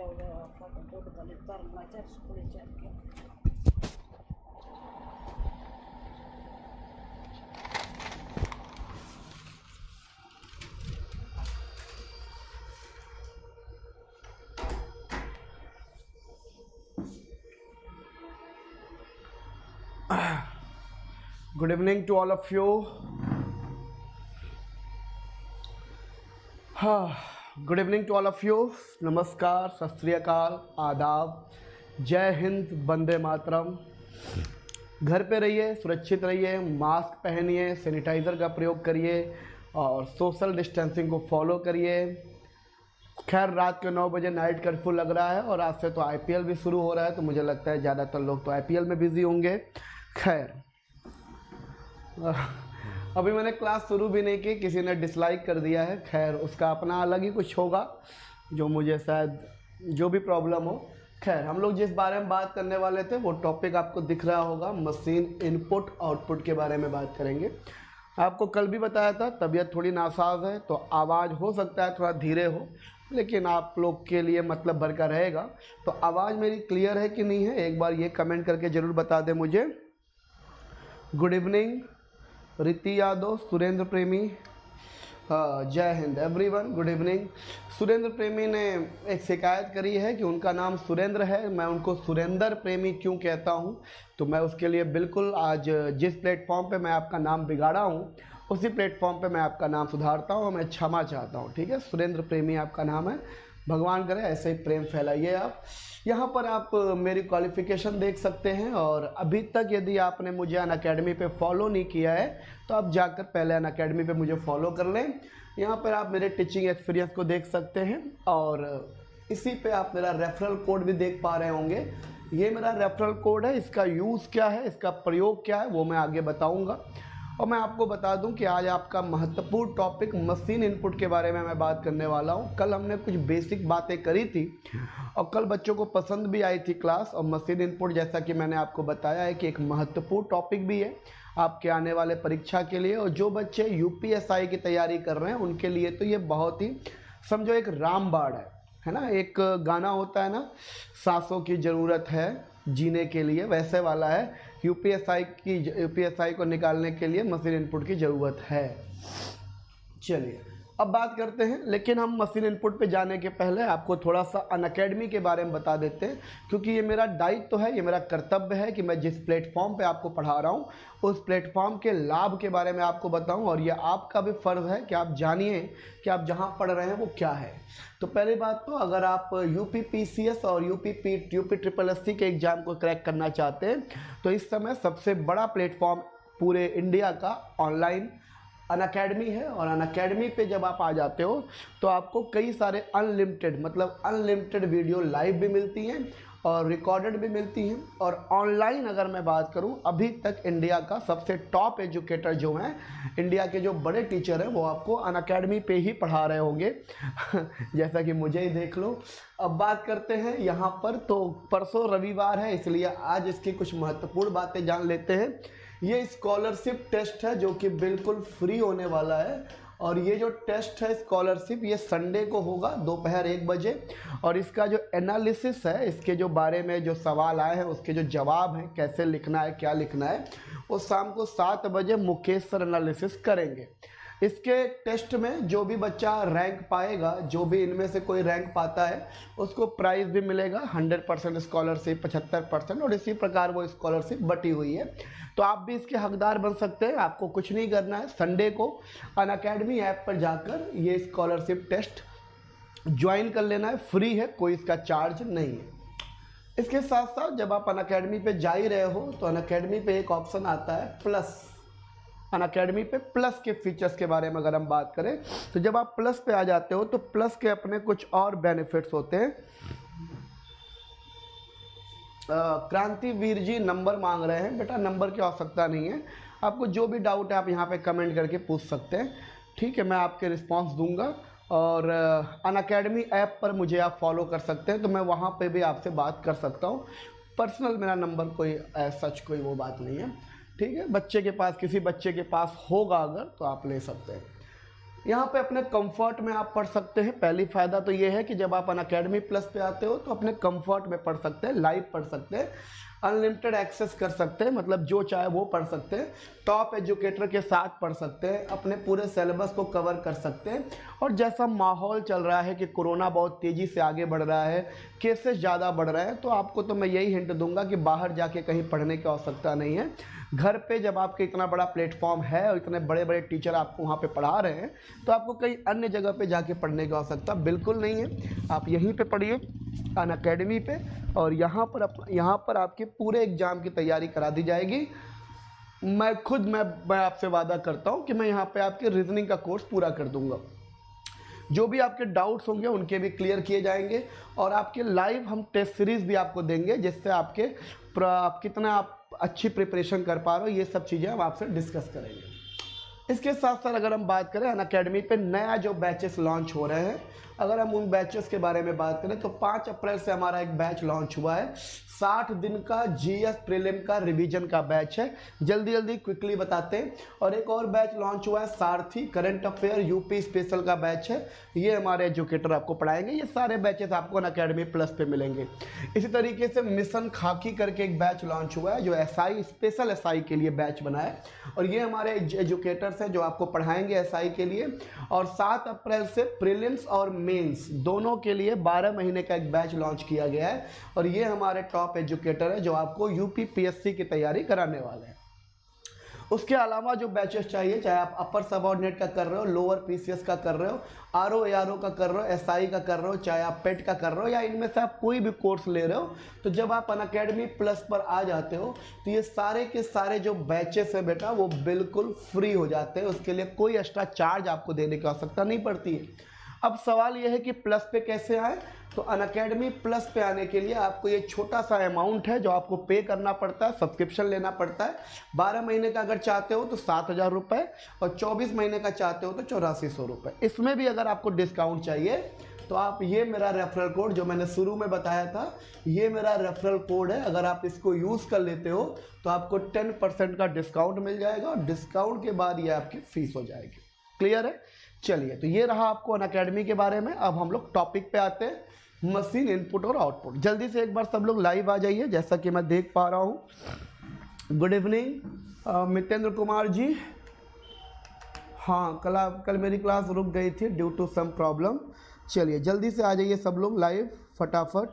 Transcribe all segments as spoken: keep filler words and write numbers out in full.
Good evening to all of you. हाँ, good evening to all of you. नमस्कार, सत श्री अकाल, आदाब, जय हिंद, वंदे मातरम. घर पे रहिए, सुरक्षित रहिए, मास्क पहनिए, सैनिटाइज़र का प्रयोग करिए और सोशल डिस्टेंसिंग को फॉलो करिए. खैर, रात के नौ बजे नाइट कर्फ्यू लग रहा है और आज से तो आईपीएल भी शुरू हो रहा है, तो मुझे लगता है ज़्यादातर लोग तो आईपीएल में बिज़ी होंगे. खैर, अभी मैंने क्लास शुरू भी नहीं की, किसी ने डिसलाइक कर दिया है. खैर, उसका अपना अलग ही कुछ होगा, जो मुझे शायद जो भी प्रॉब्लम हो. खैर, हम लोग जिस बारे में बात करने वाले थे वो टॉपिक आपको दिख रहा होगा, मशीन इनपुट आउटपुट के बारे में बात करेंगे. आपको कल भी बताया था तबीयत थोड़ी नासाज है, तो आवाज़ हो सकता है थोड़ा धीरे हो, लेकिन आप लोग के लिए मतलब भर का रहेगा. तो आवाज़ मेरी क्लियर है कि नहीं है, एक बार ये कमेंट करके ज़रूर बता दें मुझे. गुड इवनिंग रिति यादव, सुरेंद्र प्रेमी, जय Hind everyone, good evening. Surendra Premi ने एक शिकायत करी है कि उनका नाम सुरेंद्र है, मैं उनको सुरेंद्र प्रेमी क्यों कहता हूं, तो मैं उसके लिए बिल्कुल आज जिस प्लेटफॉर्म पे मैं आपका नाम बिगाड़ा हूं उसी प्लेटफॉर्म पे मैं आपका नाम सुधारता हूं और मैं क्षमा चाहता हूं. ठीक है, सुरेंद्र प्रेमी आपका नाम है. भगवान करे ऐसे ही प्रेम फैलाइए आप. यहाँ पर आप मेरी क्वालिफ़िकेशन देख सकते हैं और अभी तक यदि आपने मुझे अनअकैडमी पे फॉलो नहीं किया है तो आप जाकर पहले अनअकैडमी पे मुझे फॉलो कर लें. यहाँ पर आप मेरे टीचिंग एक्सपीरियंस को देख सकते हैं और इसी पे आप मेरा रेफरल कोड भी देख पा रहे होंगे. ये मेरा रेफरल कोड है, इसका यूज़ क्या है, इसका प्रयोग क्या है वो मैं आगे बताऊँगा. और मैं आपको बता दूं कि आज आपका महत्वपूर्ण टॉपिक मशीन इनपुट के बारे में मैं बात करने वाला हूं. कल हमने कुछ बेसिक बातें करी थी और कल बच्चों को पसंद भी आई थी क्लास. और मशीन इनपुट, जैसा कि मैंने आपको बताया है कि एक महत्वपूर्ण टॉपिक भी है आपके आने वाले परीक्षा के लिए. और जो बच्चे यूपीएसआई की तैयारी कर रहे हैं उनके लिए तो ये बहुत ही समझो एक रामबाण है, है ना. एक गाना होता है ना, सांसों की ज़रूरत है जीने के लिए, वैसे वाला है. यूपीएसआई की यूपीएसआई को निकालने के लिए मशीन इनपुट की ज़रूरत है. चलिए अब बात करते हैं, लेकिन हम मशीन इनपुट पे जाने के पहले आपको थोड़ा सा अनअकैडमी के बारे में बता देते हैं, क्योंकि ये मेरा दायित्व तो है, ये मेरा कर्तव्य है कि मैं जिस प्लेटफॉर्म पे आपको पढ़ा रहा हूँ उस प्लेटफॉर्म के लाभ के बारे में आपको बताऊँ. और ये आपका भी फ़र्ज़ है कि आप जानिए कि आप जहाँ पढ़ रहे हैं वो क्या है. तो पहली बात तो, अगर आप यूपी पीसीएस और UP P UP triple S C के एग्ज़ाम को क्रैक करना चाहते हैं तो इस समय सबसे बड़ा प्लेटफॉर्म पूरे इंडिया का ऑनलाइन अनअकैडमी है. और अनअकैडमी पे जब आप आ जाते हो तो आपको कई सारे अनलिमिटेड मतलब अनलिमिटेड वीडियो लाइव भी मिलती हैं और रिकॉर्डेड भी मिलती हैं. और ऑनलाइन अगर मैं बात करूं, अभी तक इंडिया का सबसे टॉप एजुकेटर जो हैं, इंडिया के जो बड़े टीचर हैं, वो आपको अनअकैडमी पे ही पढ़ा रहे होंगे जैसा कि मुझे ही देख लो. अब बात करते हैं यहाँ पर, तो परसों रविवार है इसलिए आज इसकी कुछ महत्वपूर्ण बातें जान लेते हैं. ये स्कॉलरशिप टेस्ट है जो कि बिल्कुल फ्री होने वाला है. और ये जो टेस्ट है स्कॉलरशिप, ये संडे को होगा दोपहर एक बजे. और इसका जो एनालिसिस है, इसके जो बारे में जो सवाल आए हैं उसके जो जवाब हैं, कैसे लिखना है, क्या लिखना है, वो शाम को सात बजे मुकेश सर एनालिसिस करेंगे. इसके टेस्ट में जो भी बच्चा रैंक पाएगा, जो भी इनमें से कोई रैंक पाता है, उसको प्राइज़ भी मिलेगा. हंड्रेड परसेंट स्कॉलरशिप, पचहत्तर परसेंट, और इसी प्रकार वो स्कॉलरशिप बटी हुई है. तो आप भी इसके हकदार बन सकते हैं. आपको कुछ नहीं करना है, संडे को अनअकैडमी ऐप पर जाकर ये स्कॉलरशिप टेस्ट ज्वाइन कर लेना है. फ्री है, कोई इसका चार्ज नहीं है. इसके साथ साथ जब आप अनअकैडमी पे जा ही रहे हो तो अनअकैडमी पे एक ऑप्शन आता है प्लस. अनअकैडमी पे प्लस के फीचर्स के बारे में अगर हम बात करें तो जब आप प्लस पे आ जाते हो तो प्लस के अपने कुछ और बेनिफिट्स होते हैं. क्रांतिवीर जी नंबर मांग रहे हैं. बेटा नंबर की आवश्यकता नहीं है, आपको जो भी डाउट है आप यहाँ पे कमेंट करके पूछ सकते हैं. ठीक है, मैं आपके रिस्पांस दूंगा. और अनअकैडमी ऐप पर मुझे आप फॉलो कर सकते हैं, तो मैं वहाँ पे भी आपसे बात कर सकता हूँ. पर्सनल मेरा नंबर कोई सच कोई वो बात नहीं है. ठीक है, बच्चे के पास, किसी बच्चे के पास होगा अगर तो आप ले सकते हैं. यहाँ पे अपने कंफर्ट में आप पढ़ सकते हैं। पहली फ़ायदा तो ये है कि जब आप अनअकैडमी प्लस पे आते हो तो अपने कंफर्ट में पढ़ सकते हैं, लाइव पढ़ सकते हैं, अनलिमिटेड एक्सेस कर सकते हैं, मतलब जो चाहे वो पढ़ सकते हैं, टॉप एजुकेटर के साथ पढ़ सकते हैं, अपने पूरे सिलेबस को कवर कर सकते हैं। और जैसा माहौल चल रहा है कि कोरोना बहुत तेज़ी से आगे बढ़ रहा है, केसेस ज़्यादा बढ़ रहे हैं, तो आपको तो मैं यही हिंट दूंगा कि बाहर जाके कहीं पढ़ने की आवश्यकता नहीं है। घर पे जब आपके इतना बड़ा प्लेटफॉर्म है और इतने बड़े बड़े टीचर आपको वहाँ पे पढ़ा रहे हैं, तो आपको कहीं अन्य जगह पे जाके पढ़ने की आवश्यकता बिल्कुल नहीं है। आप यहीं पे पढ़िए अनअकैडमी पे, और यहाँ पर अप, यहाँ पर आपके पूरे एग्ज़ाम की तैयारी करा दी जाएगी। मैं खुद मैं मैं आपसे वादा करता हूँ कि मैं यहाँ पे आपके रीजनिंग का कोर्स पूरा कर दूँगा। जो भी आपके डाउट्स होंगे उनके भी क्लियर किए जाएंगे, और आपके लाइव हम टेस्ट सीरीज़ भी आपको देंगे, जिससे आपके आप कितना आप अच्छी प्रिपरेशन कर पा रहे हो, ये सब चीज़ें हम आपसे डिस्कस करेंगे। इसके साथ साथ अगर हम बात करें अनअकैडमी पे नया जो बैचेस लॉन्च हो रहे हैं, अगर हम उन बैचेस के बारे में बात करें तो पाँच अप्रैल से हमारा एक बैच लॉन्च हुआ है। साठ दिन का जीएस प्रीलिम का रिवीजन का बैच है, जल्दी जल्दी क्विकली बताते हैं। और एक और बैच लॉन्च हुआ है Sarathi current affair UP special का बैच है, ये हमारे एजुकेटर आपको पढ़ाएंगे। ये सारे बैचेस आपको अनअकैडमी प्लस पे मिलेंगे। इसी तरीके से मिशन खाकी करके एक बैच लॉन्च हुआ है, जो एसआई स्पेशल एसआई के लिए बैच बना है, और ये हमारे एजुकेटर्स हैं जो आपको पढ़ाएंगे एसआई के लिए। और सात अप्रैल से प्रीलिम्स और मेंस दोनों के लिए बारह महीने का एक बैच लॉन्च किया गया है, और ये हमारे टॉप एजुकेटर है जो आपको यूपी पीएससी की तैयारी कराने वाले हैं। उसके अलावा जो बैचेस चाहिए, चाहे आप अपर सबऑर्डिनेट का कर रहे हो, लोअर पीसीएस का कर रहे हो, आरओ एआरओ का कर रहे हो, एसआई का कर रहे हो, चाहे आप पेट का कर रहे हो, या इनमें से आप कोई भी कोर्स ले रहे हो, तो जब आप अनअकैडमी प्लस पर आ जाते हो तो ये सारे के सारे जो बैचेस है बेटा वो बिल्कुल फ्री हो जाते हैं। उसके लिए कोई एक्स्ट्रा चार्ज आपको देने की आवश्यकता नहीं पड़ती है। अब सवाल यह है कि प्लस पे कैसे आए, तो अनअकैडमी प्लस पे आने के लिए आपको ये छोटा सा अमाउंट है जो आपको पे करना पड़ता है, सब्सक्रिप्शन लेना पड़ता है। बारह महीने का अगर चाहते हो तो सात हज़ार रुपये, और चौबीस महीने का चाहते हो तो चौरासी सौ रुपये। इसमें भी अगर आपको डिस्काउंट चाहिए तो आप ये मेरा रेफरल कोड जो मैंने शुरू में बताया था, ये मेरा रेफरल कोड है, अगर आप इसको यूज़ कर लेते हो तो आपको टेन परसेंट का डिस्काउंट मिल जाएगा, और डिस्काउंट के बाद ये आपकी फ़ीस हो जाएगी। क्लियर है? चलिए, तो ये रहा आपको अनअकैडमी के बारे में। अब हम लोग टॉपिक पे आते हैं, मशीन इनपुट और आउटपुट। जल्दी से एक बार सब लोग लाइव आ जाइए, जैसा कि मैं देख पा रहा हूँ। Good evening Mitendra Kumar ji. हाँ, कल कल मेरी क्लास रुक गई थी ड्यू टू सम प्रॉब्लम। चलिए जल्दी से आ जाइए सब लोग लाइव फटाफट।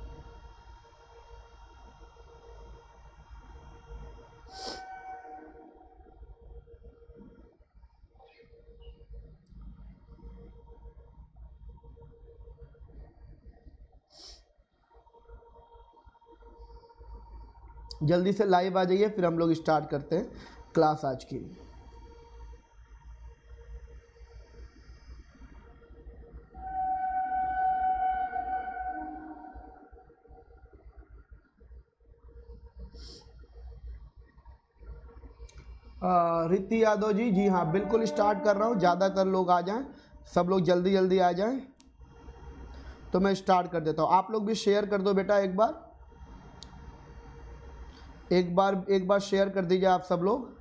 जल्दी से लाइव आ जाइए, फिर हम लोग स्टार्ट करते हैं क्लास आज की। रिति यादव जी, जी हाँ बिल्कुल स्टार्ट कर रहा हूँ, ज़्यादातर लोग आ जाएं, सब लोग जल्दी जल्दी आ जाएं तो मैं स्टार्ट कर देता हूँ। आप लोग भी शेयर कर दो बेटा, एक बार एक बार एक बार शेयर कर दीजिए आप सब लोग।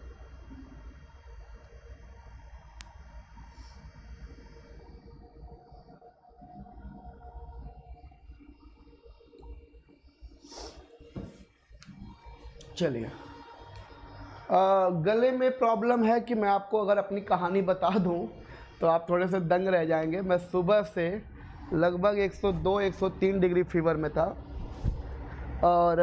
चलिए, गले में प्रॉब्लम है कि मैं आपको अगर अपनी कहानी बता दूं तो आप थोड़े से दंग रह जाएंगे। मैं सुबह से लगभग एक सौ दो एक सौ तीन डिग्री फीवर में था, और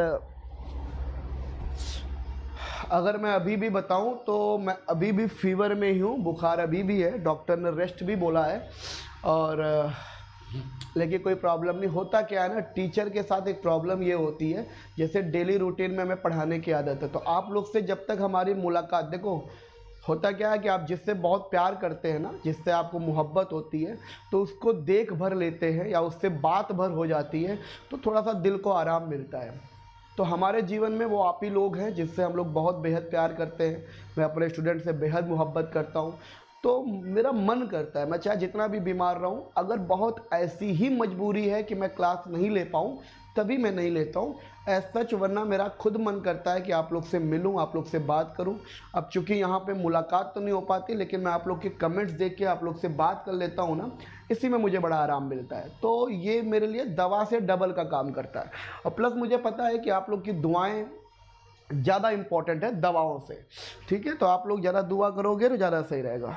अगर मैं अभी भी बताऊं तो मैं अभी भी फीवर में ही हूँ, बुखार अभी भी है, डॉक्टर ने रेस्ट भी बोला है, और लेकिन कोई प्रॉब्लम नहीं। होता क्या है ना, टीचर के साथ एक प्रॉब्लम ये होती है, जैसे डेली रूटीन में हमें पढ़ाने की आदत है, तो आप लोग से जब तक हमारी मुलाकात, देखो होता क्या है कि आप जिससे बहुत प्यार करते हैं ना, जिससे आपको मोहब्बत होती है, तो उसको देख भर लेते हैं या उससे बात भर हो जाती है तो थोड़ा सा दिल को आराम मिलता है। तो हमारे जीवन में वो आप ही लोग हैं जिससे हम लोग बहुत बेहद प्यार करते हैं। मैं अपने स्टूडेंट से बेहद मोहब्बत करता हूँ, तो मेरा मन करता है मैं चाहे जितना भी बीमार रहूं, अगर बहुत ऐसी ही मजबूरी है कि मैं क्लास नहीं ले पाऊं तभी मैं नहीं लेता हूँ एज सच, वरना मेरा खुद मन करता है कि आप लोग से मिलूं, आप लोग से बात करूं। अब चूंकि यहाँ पे मुलाकात तो नहीं हो पाती, लेकिन मैं आप लोग के कमेंट्स देख के आप लोग से बात कर लेता हूँ ना, इसी में मुझे बड़ा आराम मिलता है। तो ये मेरे लिए दवा से डबल का काम करता है। और प्लस मुझे पता है कि आप लोग की दुआएँ ज़्यादा इम्पॉर्टेंट है दवाओं से, ठीक है। तो आप लोग ज़्यादा दुआ करोगे तो ज़्यादा सही रहेगा।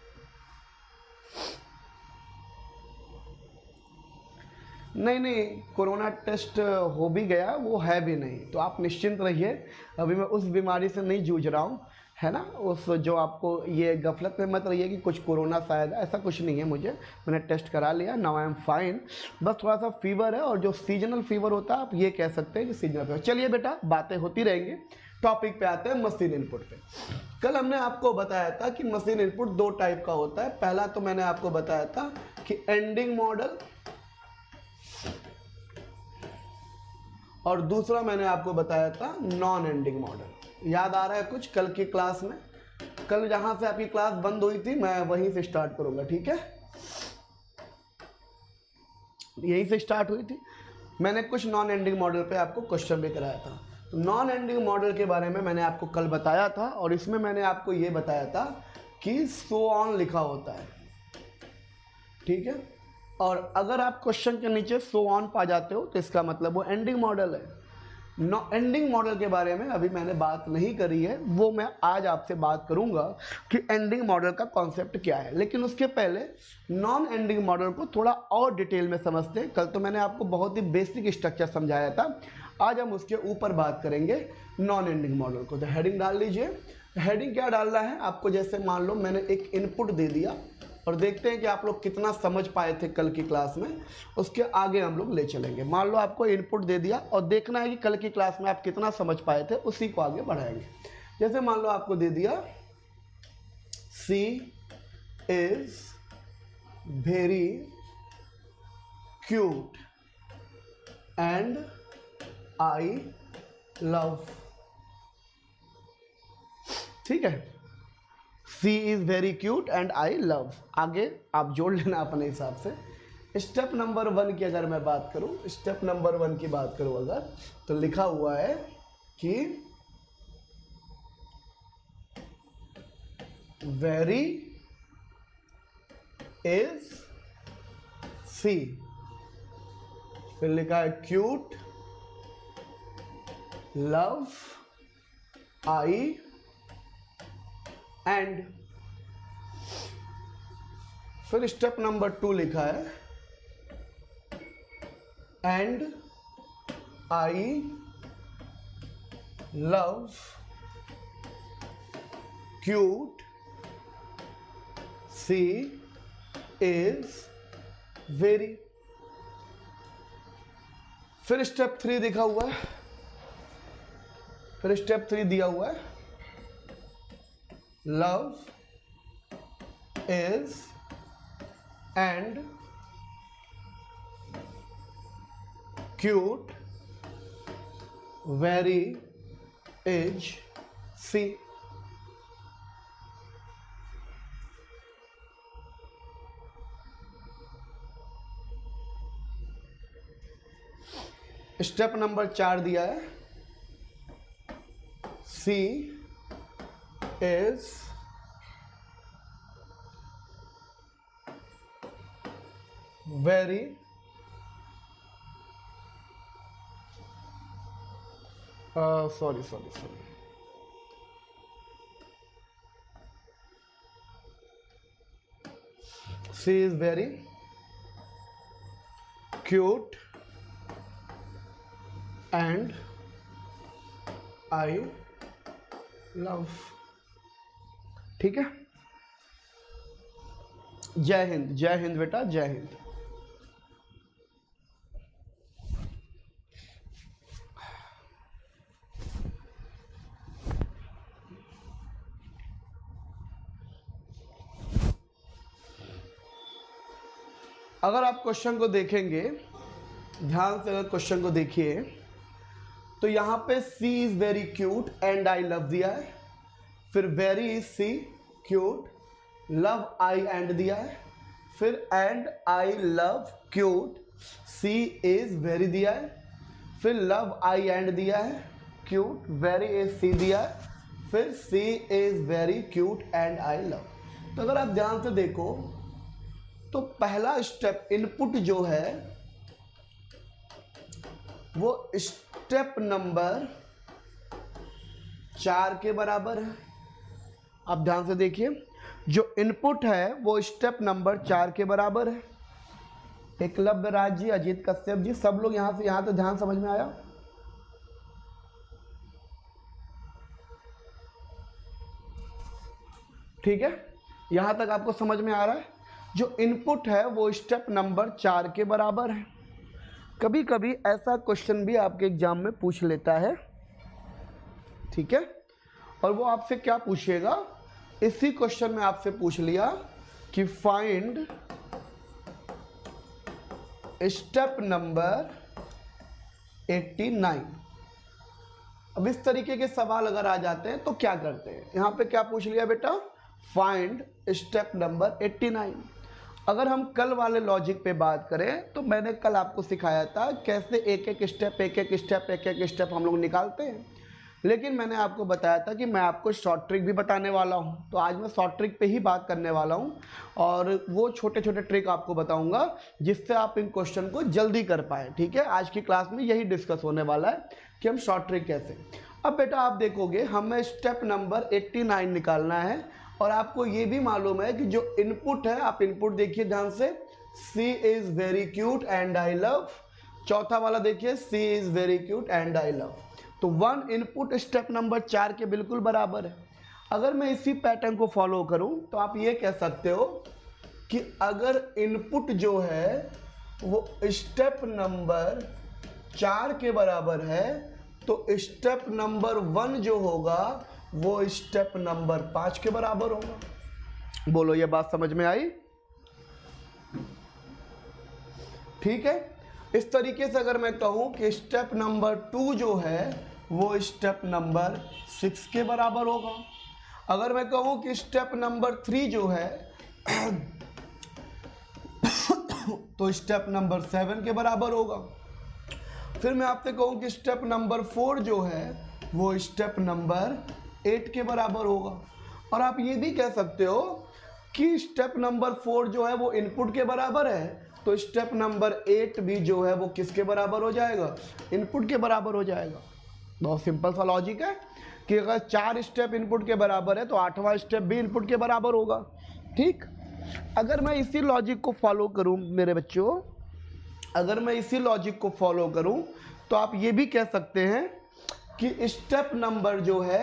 नहीं नहीं, कोरोना टेस्ट हो भी गया, वो है भी नहीं, तो आप निश्चिंत रहिए। अभी मैं उस बीमारी से नहीं जूझ रहा हूँ, है ना। उस जो आपको ये गफलत में मत रहिए कि कुछ कोरोना शायद, ऐसा कुछ नहीं है मुझे। मैंने टेस्ट करा लिया, नाउ आई एम फाइन। बस थोड़ा सा फीवर है, और जो सीजनल फीवर होता है आप ये कह सकते हैं कि सीजनल फीवर। चलिए बेटा, बातें होती रहेंगी। टॉपिक पे आते हैं, मशीन इनपुट पे। कल हमने आपको बताया था कि मशीन इनपुट दो टाइप का होता है। पहला तो मैंने आपको बताया था कि एंडिंग मॉडल, और दूसरा मैंने आपको बताया था नॉन एंडिंग मॉडल। याद आ रहा है कुछ कल की क्लास में? कल जहां से आपकी क्लास बंद हुई थी मैं वहीं से स्टार्ट करूंगा, ठीक है। यहीं से स्टार्ट हुई थी। मैंने कुछ नॉन एंडिंग मॉडल पे आपको क्वेश्चन भी कराया था। तो नॉन एंडिंग मॉडल के बारे में मैंने आपको कल बताया था, और इसमें मैंने आपको ये बताया था कि सो ऑन लिखा होता है, ठीक है। और अगर आप क्वेश्चन के नीचे सो ऑन पा जाते हो तो इसका मतलब वो एंडिंग मॉडल है। नो एंडिंग मॉडल के बारे में अभी मैंने बात नहीं करी है, वो मैं आज आपसे बात करूंगा कि एंडिंग मॉडल का कॉन्सेप्ट क्या है। लेकिन उसके पहले नॉन एंडिंग मॉडल को थोड़ा और डिटेल में समझते हैं। कल तो मैंने आपको बहुत ही बेसिक स्ट्रक्चर समझाया था, आज हम उसके ऊपर बात करेंगे नॉन एंडिंग मॉडल को। तो हेडिंग डाल लीजिए। हेडिंग क्या डालना है आपको? जैसे मान लो मैंने एक इनपुट दे दिया, और देखते हैं कि आप लोग कितना समझ पाए थे कल की क्लास में, उसके आगे हम लोग ले चलेंगे। मान लो आपको इनपुट दे दिया, और देखना है कि कल की क्लास में आप कितना समझ पाए थे, उसी को आगे बढ़ाएंगे। जैसे मान लो आपको दे दिया she is very cute and I love, ठीक है। She is very cute and I love, आगे आप जोड़ लेना अपने हिसाब से। स्टेप नंबर वन की अगर मैं बात करूं, स्टेप नंबर वन की बात करूं अगर, तो लिखा हुआ है कि वेरी इज सी, फिर लिखा है क्यूट, लव, आई एंड, फिर स्टेप नंबर टू लिखा है and I love cute, she is very. फिर स्टेप थ्री दिखा हुआ है, फिर स्टेप थ्री दिया हुआ है love is and cute very is see। Step number चार दिया है सी is very uh, sorry sorry sorry she is very cute and I love, ठीक है। जय हिंद, जय हिंद बेटा, जय हिंद। अगर आप क्वेश्चन को देखेंगे ध्यान से, अगर क्वेश्चन को देखिए तो यहां पे she is very cute and I love दिया है, फिर very is she, cute, love I and दिया है, फिर and I love cute, she is very दिया है, फिर लव आई एंड दिया है, क्यूट, वेरी इज सी दिया है, फिर she is very cute and I love. तो अगर आप ध्यान से देखो तो पहला स्टेप इनपुट जो है वो स्टेप नंबर चार के बराबर है। आप ध्यान से देखिए, जो इनपुट है वो स्टेप नंबर चार के बराबर है। एकलव्य राज जी, अजीत कश्यप जी, सब लोग यहां से यहां तक ध्यान समझ में आया? ठीक है, यहां तक आपको समझ में आ रहा है? जो इनपुट है वो स्टेप नंबर चार के बराबर है। कभी कभी ऐसा क्वेश्चन भी आपके एग्जाम में पूछ लेता है, ठीक है, और वो आपसे क्या पूछेगा, इसी क्वेश्चन में आपसे पूछ लिया कि फाइंड स्टेप नंबर नवासी। अब इस तरीके के सवाल अगर आ जाते हैं तो क्या करते हैं, यहां पे क्या पूछ लिया बेटा, फाइंड स्टेप नंबर नवासी। अगर हम कल वाले लॉजिक पे बात करें तो मैंने कल आपको सिखाया था कैसे एक एक स्टेप एक एक स्टेप एक एक स्टेप हम लोग निकालते हैं, लेकिन मैंने आपको बताया था कि मैं आपको शॉर्ट ट्रिक भी बताने वाला हूं। तो आज मैं शॉर्ट ट्रिक पे ही बात करने वाला हूं और वो छोटे छोटे ट्रिक आपको बताऊंगा जिससे आप इन क्वेश्चन को जल्दी कर पाए। ठीक है, आज की क्लास में यही डिस्कस होने वाला है कि हम शॉर्ट ट्रिक कैसे। अब बेटा आप देखोगे हमें स्टेप नंबर नवासी निकालना है और आपको ये भी मालूम है कि जो इनपुट है, आप इनपुट देखिए ध्यान से, she is very cute and I love. चौथा वाला देखिए, she is very cute and I love. तो वन इनपुट स्टेप नंबर चार के बिल्कुल बराबर है। अगर मैं इसी पैटर्न को फॉलो करूं तो आप ये कह सकते हो कि अगर इनपुट जो है वो स्टेप नंबर चार के बराबर है तो स्टेप नंबर वन जो होगा वो स्टेप नंबर पांच के बराबर होगा। बोलो, ये बात समझ में आई? ठीक है, इस तरीके से अगर मैं कहूं कि स्टेप नंबर टू जो है वो स्टेप नंबर सिक्स के बराबर होगा। अगर मैं कहूं कि स्टेप नंबर थ्री जो है तो स्टेप नंबर सेवन के बराबर होगा। फिर मैं आपसे कहूं कि स्टेप नंबर फोर जो है वो स्टेप नंबर एट के बराबर होगा। और आप ये भी कह सकते हो कि स्टेप नंबर फोर जो है वो इनपुट के बराबर है तो स्टेप नंबर एट भी जो है वो किसके बराबर हो जाएगा, इनपुट के बराबर हो जाएगा। बहुत सिंपल सा लॉजिक है कि अगर चार स्टेप इनपुट के बराबर है तो आठवां स्टेप भी इनपुट के बराबर होगा। ठीक, अगर मैं इसी लॉजिक को फॉलो करूं मेरे बच्चों, अगर मैं इसी लॉजिक को फॉलो करूं तो आप ये भी कह सकते हैं कि स्टेप नंबर जो है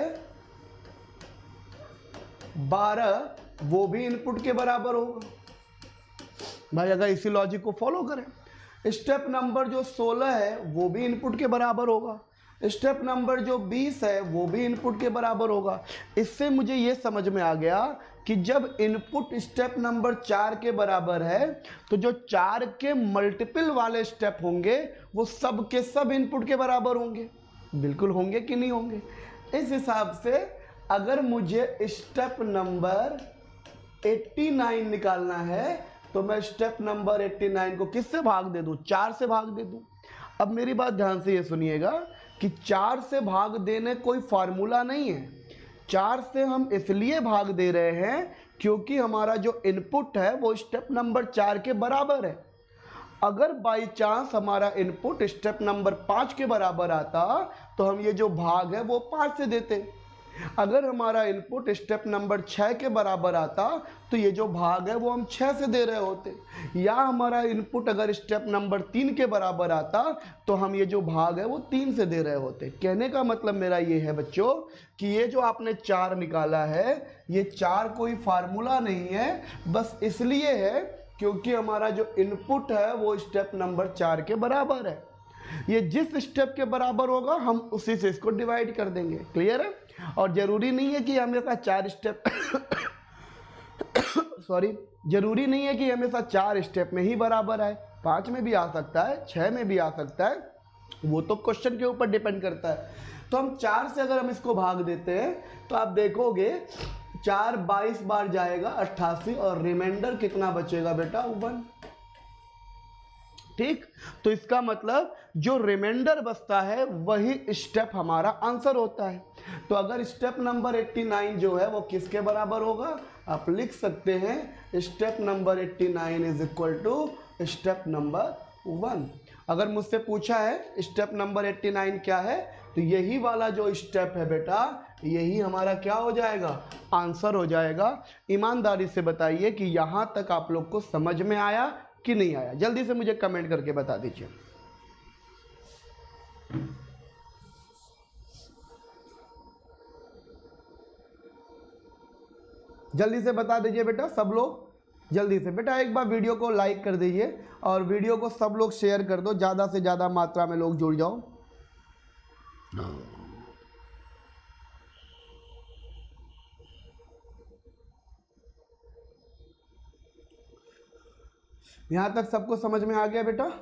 बारह वो भी इनपुट के बराबर होगा। भाई अगर इसी लॉजिक को फॉलो करें, स्टेप नंबर जो सोलह है वो भी इनपुट के बराबर होगा, स्टेप नंबर जो बीस है वो भी इनपुट के बराबर होगा। इससे मुझे ये समझ में आ गया कि जब इनपुट स्टेप नंबर चार के बराबर है तो जो चार के मल्टीपल वाले स्टेप होंगे वो सब के सब इनपुट के बराबर होंगे। बिल्कुल होंगे कि नहीं होंगे? इस हिसाब से अगर मुझे स्टेप नंबर नवासी निकालना है तो मैं स्टेप नंबर नवासी को किससे भाग दे दूं, चार से भाग दे दूं। अब मेरी बात ध्यान से ये सुनिएगा कि चार से भाग देने कोई फार्मूला नहीं है। चार से हम इसलिए भाग दे रहे हैं क्योंकि हमारा जो इनपुट है वो स्टेप नंबर चार के बराबर है। अगर बाई चांस हमारा इनपुट स्टेप नंबर पाँच के बराबर आता तो हम ये जो भाग है वो पाँच से देते। अगर हमारा इनपुट स्टेप नंबर छः के बराबर आता तो ये जो भाग है वो हम छः से दे रहे होते। या हमारा इनपुट अगर स्टेप नंबर तीन के बराबर आता तो हम ये जो भाग है वो तीन से दे रहे होते। कहने का मतलब मेरा ये है बच्चों कि ये जो आपने चार निकाला है ये चार कोई फार्मूला नहीं है, बस इसलिए है क्योंकि हमारा जो इनपुट है वो स्टेप नंबर चार के बराबर है। ये जिस स्टेप के बराबर होगा हम उसी से इसको डिवाइड कर देंगे। क्लियर है? और जरूरी नहीं है कि हमेशा चार स्टेप सॉरी जरूरी नहीं है कि हमेशा चार स्टेप में ही बराबर आए, पाँच में भी आ सकता है, छः में भी आ सकता है, वो तो क्वेश्चन के ऊपर डिपेंड करता है। तो हम चार से अगर हम इसको भाग देते हैं तो आप देखोगे चार बाईस बार जाएगा अट्ठासी और रिमाइंडर कितना बचेगा बेटा, वन। ठीक। तो इसका मतलब जो रिमाइंडर बचता है वही स्टेप हमारा आंसर होता है। तो अगर स्टेप नंबर नवासी जो है वो किसके बराबर होगा, आप लिख सकते हैं स्टेप नंबर नवासी is equal to step number one. अगर मुझसे पूछा है स्टेप नंबर नवासी क्या है, तो यही वाला जो स्टेप है बेटा, यही हमारा क्या हो जाएगा, आंसर हो जाएगा। ईमानदारी से बताइए कि यहाँ तक आप लोग को समझ में आया कि नहीं आया, जल्दी से मुझे कमेंट करके बता दीजिए। जल्दी से बता दीजिए बेटा सब लोग, जल्दी से। बेटा एक बार वीडियो को लाइक कर दीजिए और वीडियो को सब लोग शेयर कर दो, ज़्यादा से ज़्यादा मात्रा में लोग जुड़ जाओ। यहां तक सबको समझ में आ गया बेटा?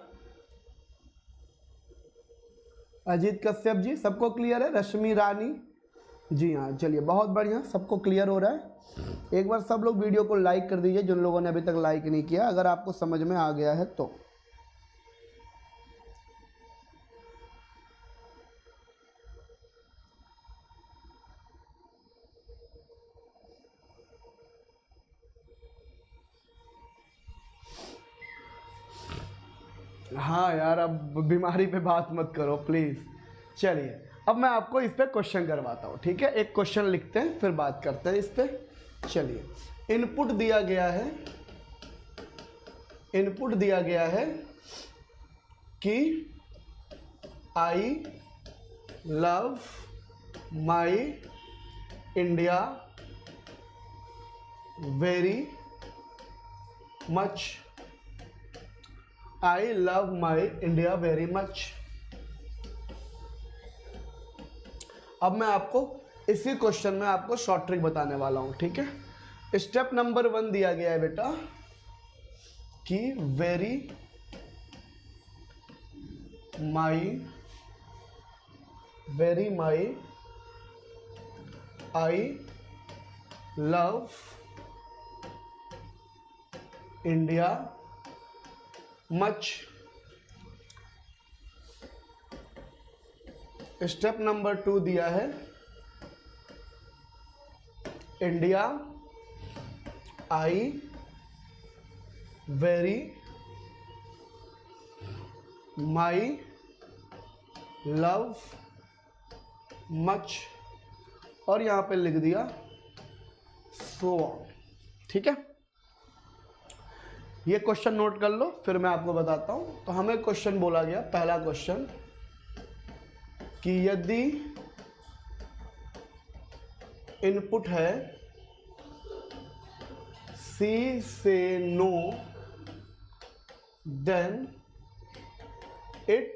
अजीत कश्यप जी सबको क्लियर है? रश्मि रानी जी हाँ, चलिए बहुत बढ़िया, सबको क्लियर हो रहा है। एक बार सब लोग वीडियो को लाइक कर दीजिए जिन लोगों ने अभी तक लाइक नहीं किया, अगर आपको समझ में आ गया है तो। हाँ यार, अब बीमारी पे बात मत करो प्लीज़। चलिए अब मैं आपको इस पे क्वेश्चन करवाता हूँ, ठीक है? एक क्वेश्चन लिखते हैं फिर बात करते हैं इस पे। चलिए, इनपुट दिया गया है, इनपुट दिया गया है कि I love my India very much, I love my India very much. अब मैं आपको इसी क्वेश्चन में आपको शॉर्ट ट्रिक बताने वाला हूं, ठीक है? स्टेप नंबर वन दिया गया है बेटा कि very my very my I love India much. Step number two दिया है India I very my love much, और यहां पे लिख दिया सो ऑन, ठीक है? ये क्वेश्चन नोट कर लो, फिर मैं आपको बताता हूं। तो हमें क्वेश्चन बोला गया, पहला क्वेश्चन, कि यदि इनपुट है she say no then it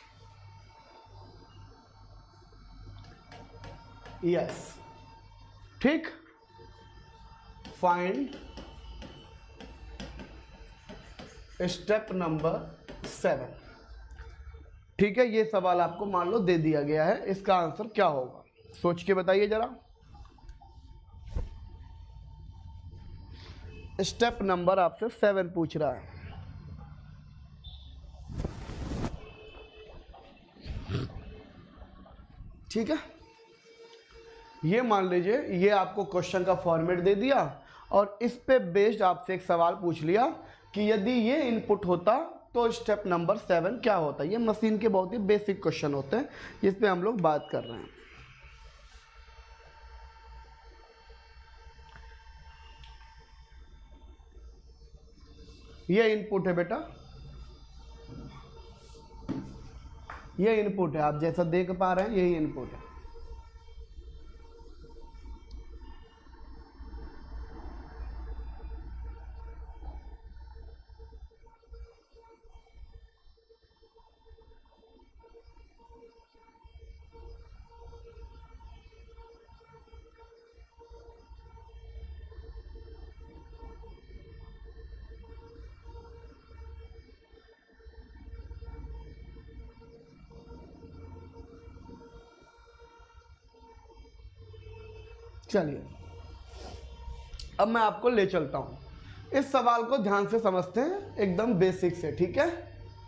yes, ठीक? फाइंड स्टेप नंबर सेवन, ठीक है? ये सवाल आपको मान लो दे दिया गया है, इसका आंसर क्या होगा सोच के बताइए जरा। स्टेप नंबर आपसे सेवन पूछ रहा है, ठीक है? ये मान लीजिए ये आपको क्वेश्चन का फॉर्मेट दे दिया और इस पे बेस्ड आपसे एक सवाल पूछ लिया कि यदि ये इनपुट होता तो स्टेप नंबर सेवन क्या होता है। ये मशीन के बहुत ही बेसिक क्वेश्चन होते हैं जिस पे हम लोग बात कर रहे हैं। ये इनपुट है बेटा, ये इनपुट है, आप जैसा देख पा रहे हैं यही इनपुट है। चलिए अब मैं आपको ले चलता हूं, इस सवाल को ध्यान से समझते हैं, एकदम बेसिक से, ठीक है?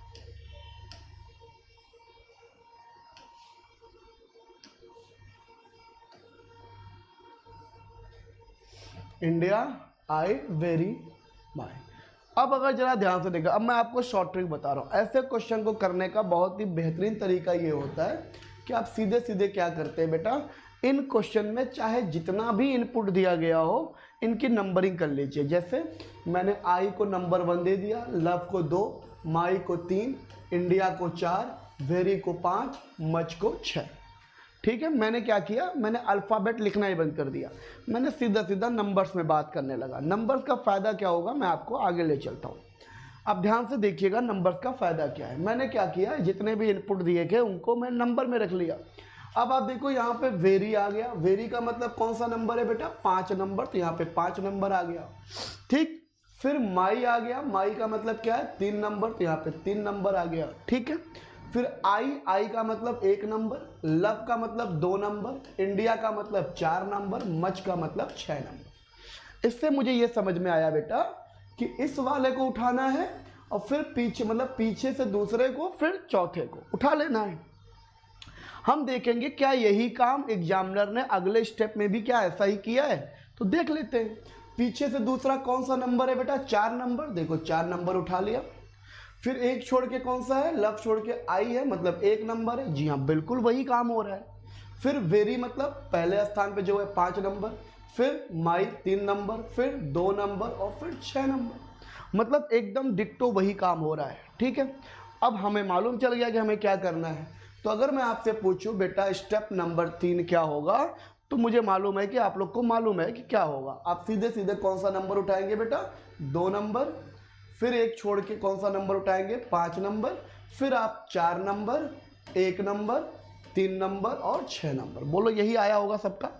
India I very my. अब अगर जरा ध्यान से देखा, अब मैं आपको शॉर्ट ट्रिक बता रहा हूँ। ऐसे क्वेश्चन को करने का बहुत ही बेहतरीन तरीका ये होता है कि आप सीधे सीधे क्या करते हैं बेटा, इन क्वेश्चन में चाहे जितना भी इनपुट दिया गया हो इनकी नंबरिंग कर लीजिए। जैसे मैंने आई को नंबर वन दे दिया, लव को दो, माई को तीन, इंडिया को चार, वेरी को पाँच, मच को छः। ठीक है, मैंने क्या किया, मैंने अल्फ़ाबेट लिखना ही बंद कर दिया, मैंने सीधा सीधा नंबर्स में बात करने लगा। नंबर्स का फ़ायदा क्या होगा मैं आपको आगे ले चलता हूँ। अब ध्यान से देखिएगा नंबर्स का फ़ायदा क्या है। मैंने क्या किया, जितने भी इनपुट दिए थे उनको मैं नंबर में रख लिया। अब आप देखो यहाँ पे वेरी आ गया, वेरी का मतलब कौन सा नंबर है बेटा, पाँच नंबर, तो यहाँ पे पाँच नंबर आ गया। ठीक, फिर माई आ गया, माई का मतलब क्या है, तीन नंबर, तो यहाँ पे तीन नंबर आ गया। ठीक है, फिर आई, आई का मतलब एक नंबर, लव का मतलब दो नंबर, इंडिया का मतलब चार नंबर, मच का मतलब छः नंबर। इससे मुझे ये समझ में आया बेटा कि इस वाले को उठाना है और फिर पीछे मतलब पीछे से दूसरे को फिर चौथे को उठा लेना है। हम देखेंगे क्या यही काम एग्जामिनर ने अगले स्टेप में भी क्या ऐसा ही किया है, तो देख लेते हैं। पीछे से दूसरा कौन सा नंबर है बेटा, चार नंबर, देखो चार नंबर उठा लिया। फिर एक छोड़ के कौन सा है, लव छोड़ के आई है, मतलब एक नंबर है, जी हाँ बिल्कुल वही काम हो रहा है। फिर वेरी मतलब पहले स्थान पे जो है पाँच नंबर, फिर माई तीन नंबर, फिर दो नंबर और फिर छः नंबर, मतलब एकदम डिट्टो वही काम हो रहा है। ठीक है, अब हमें मालूम चल गया कि हमें क्या करना है। तो अगर मैं आपसे पूछूं बेटा स्टेप नंबर तीन क्या होगा, तो मुझे मालूम है कि आप लोग को मालूम है कि क्या होगा। आप सीधे सीधे कौन सा नंबर उठाएंगे बेटा, दो नंबर, फिर एक छोड़ के कौन सा नंबर उठाएंगे, पाँच नंबर, फिर आप चार नंबर, एक नंबर, तीन नंबर और छः नंबर। बोलो यही आया होगा सबका।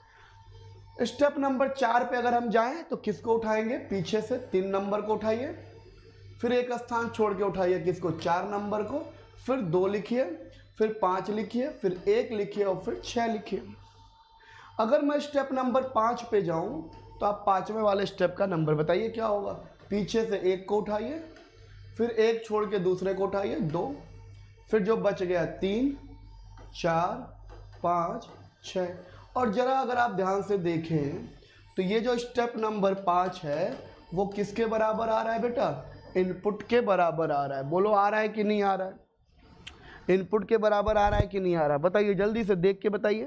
स्टेप नंबर चार पे अगर हम जाएं तो किसको उठाएंगे, पीछे से तीन नंबर को उठाइए, फिर एक स्थान छोड़ के उठाइए किसको, चार नंबर को, फिर दो लिखिए, फिर पाँच लिखिए, फिर एक लिखिए और फिर छः लिखिए। अगर मैं स्टेप नंबर पाँच पे जाऊं तो आप पाँचवें वाले स्टेप का नंबर बताइए क्या होगा। पीछे से एक को उठाइए, फिर एक छोड़ के दूसरे को उठाइए, दो, फिर जो बच गया तीन, चार, पाँच, छः। और ज़रा अगर आप ध्यान से देखें तो ये जो स्टेप नंबर पाँच है वो किसके बराबर आ रहा है बेटा, इनपुट के बराबर आ रहा है। बोलो आ रहा है कि नहीं आ रहा है, इनपुट के बराबर आ रहा है कि नहीं आ रहा है, बताइए जल्दी से देख के बताइए।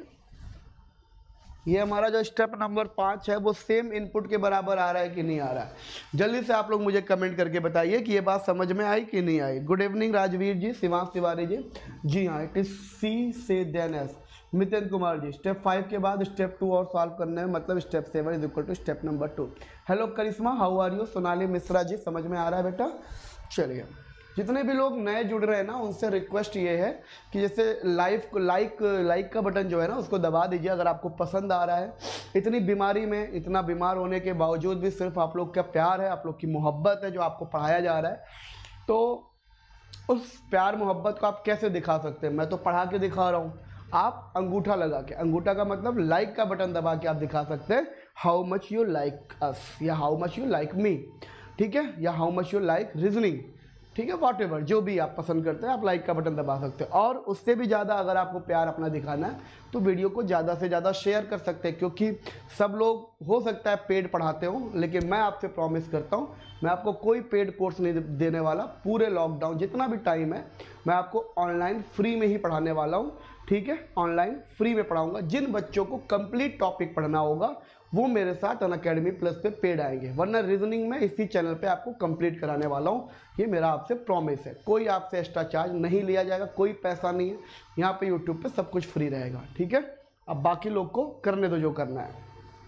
ये हमारा जो स्टेप नंबर पाँच है वो सेम इनपुट के बराबर आ रहा है कि नहीं आ रहा है। जल्दी से आप लोग मुझे कमेंट करके बताइए कि ये बात समझ में आई कि नहीं आई। गुड इवनिंग राजवीर जी, शिवांश तिवारी जी, जी हाँ it is she say then yes. Mitin Kumar ji, step five के बाद स्टेप टू और सॉल्व करने में मतलब step seven is equal to step number two. Hello Karishma, how are you. Sonali Mishra ji, समझ में आ रहा है बेटा। चलिए, जितने भी लोग नए जुड़ रहे हैं ना उनसे रिक्वेस्ट ये है कि जैसे लाइव को लाइक लाइक का बटन जो है ना उसको दबा दीजिए अगर आपको पसंद आ रहा है। इतनी बीमारी में, इतना बीमार होने के बावजूद भी सिर्फ आप लोग का प्यार है, आप लोग की मोहब्बत है जो आपको पढ़ाया जा रहा है। तो उस प्यार मोहब्बत को आप कैसे दिखा सकते हैं, मैं तो पढ़ा के दिखा रहा हूँ। आप अंगूठा लगा के, अंगूठा का मतलब लाइक का बटन दबा के आप दिखा सकते हैं how much you like us या how much you like me, ठीक है, या how much you like reasoning, ठीक है, वॉट एवर जो भी आप पसंद करते हैं आप लाइक का बटन दबा सकते हैं। और उससे भी ज़्यादा अगर आपको प्यार अपना दिखाना है तो वीडियो को ज़्यादा से ज़्यादा शेयर कर सकते हैं, क्योंकि सब लोग हो सकता है पेड पढ़ाते हो, लेकिन मैं आपसे प्रॉमिस करता हूँ मैं आपको कोई पेड कोर्स नहीं देने वाला। पूरे लॉकडाउन जितना भी टाइम है मैं आपको ऑनलाइन फ्री में ही पढ़ाने वाला हूँ, ठीक है, ऑनलाइन फ्री में पढ़ाऊँगा। जिन बच्चों को कंप्लीट टॉपिक पढ़ना होगा वो मेरे साथ अनअकैडमी प्लस पे पेड आएंगे, वरना रीजनिंग में इसी चैनल पे आपको कंप्लीट कराने वाला हूँ। ये मेरा आपसे प्रॉमिस है, कोई आपसे एक्स्ट्रा चार्ज नहीं लिया जाएगा, कोई पैसा नहीं है, यहाँ पे यूट्यूब पे सब कुछ फ्री रहेगा, ठीक है। अब बाकी लोग को करने दो जो करना है।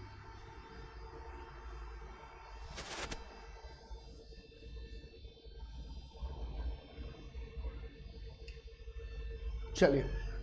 चलिए,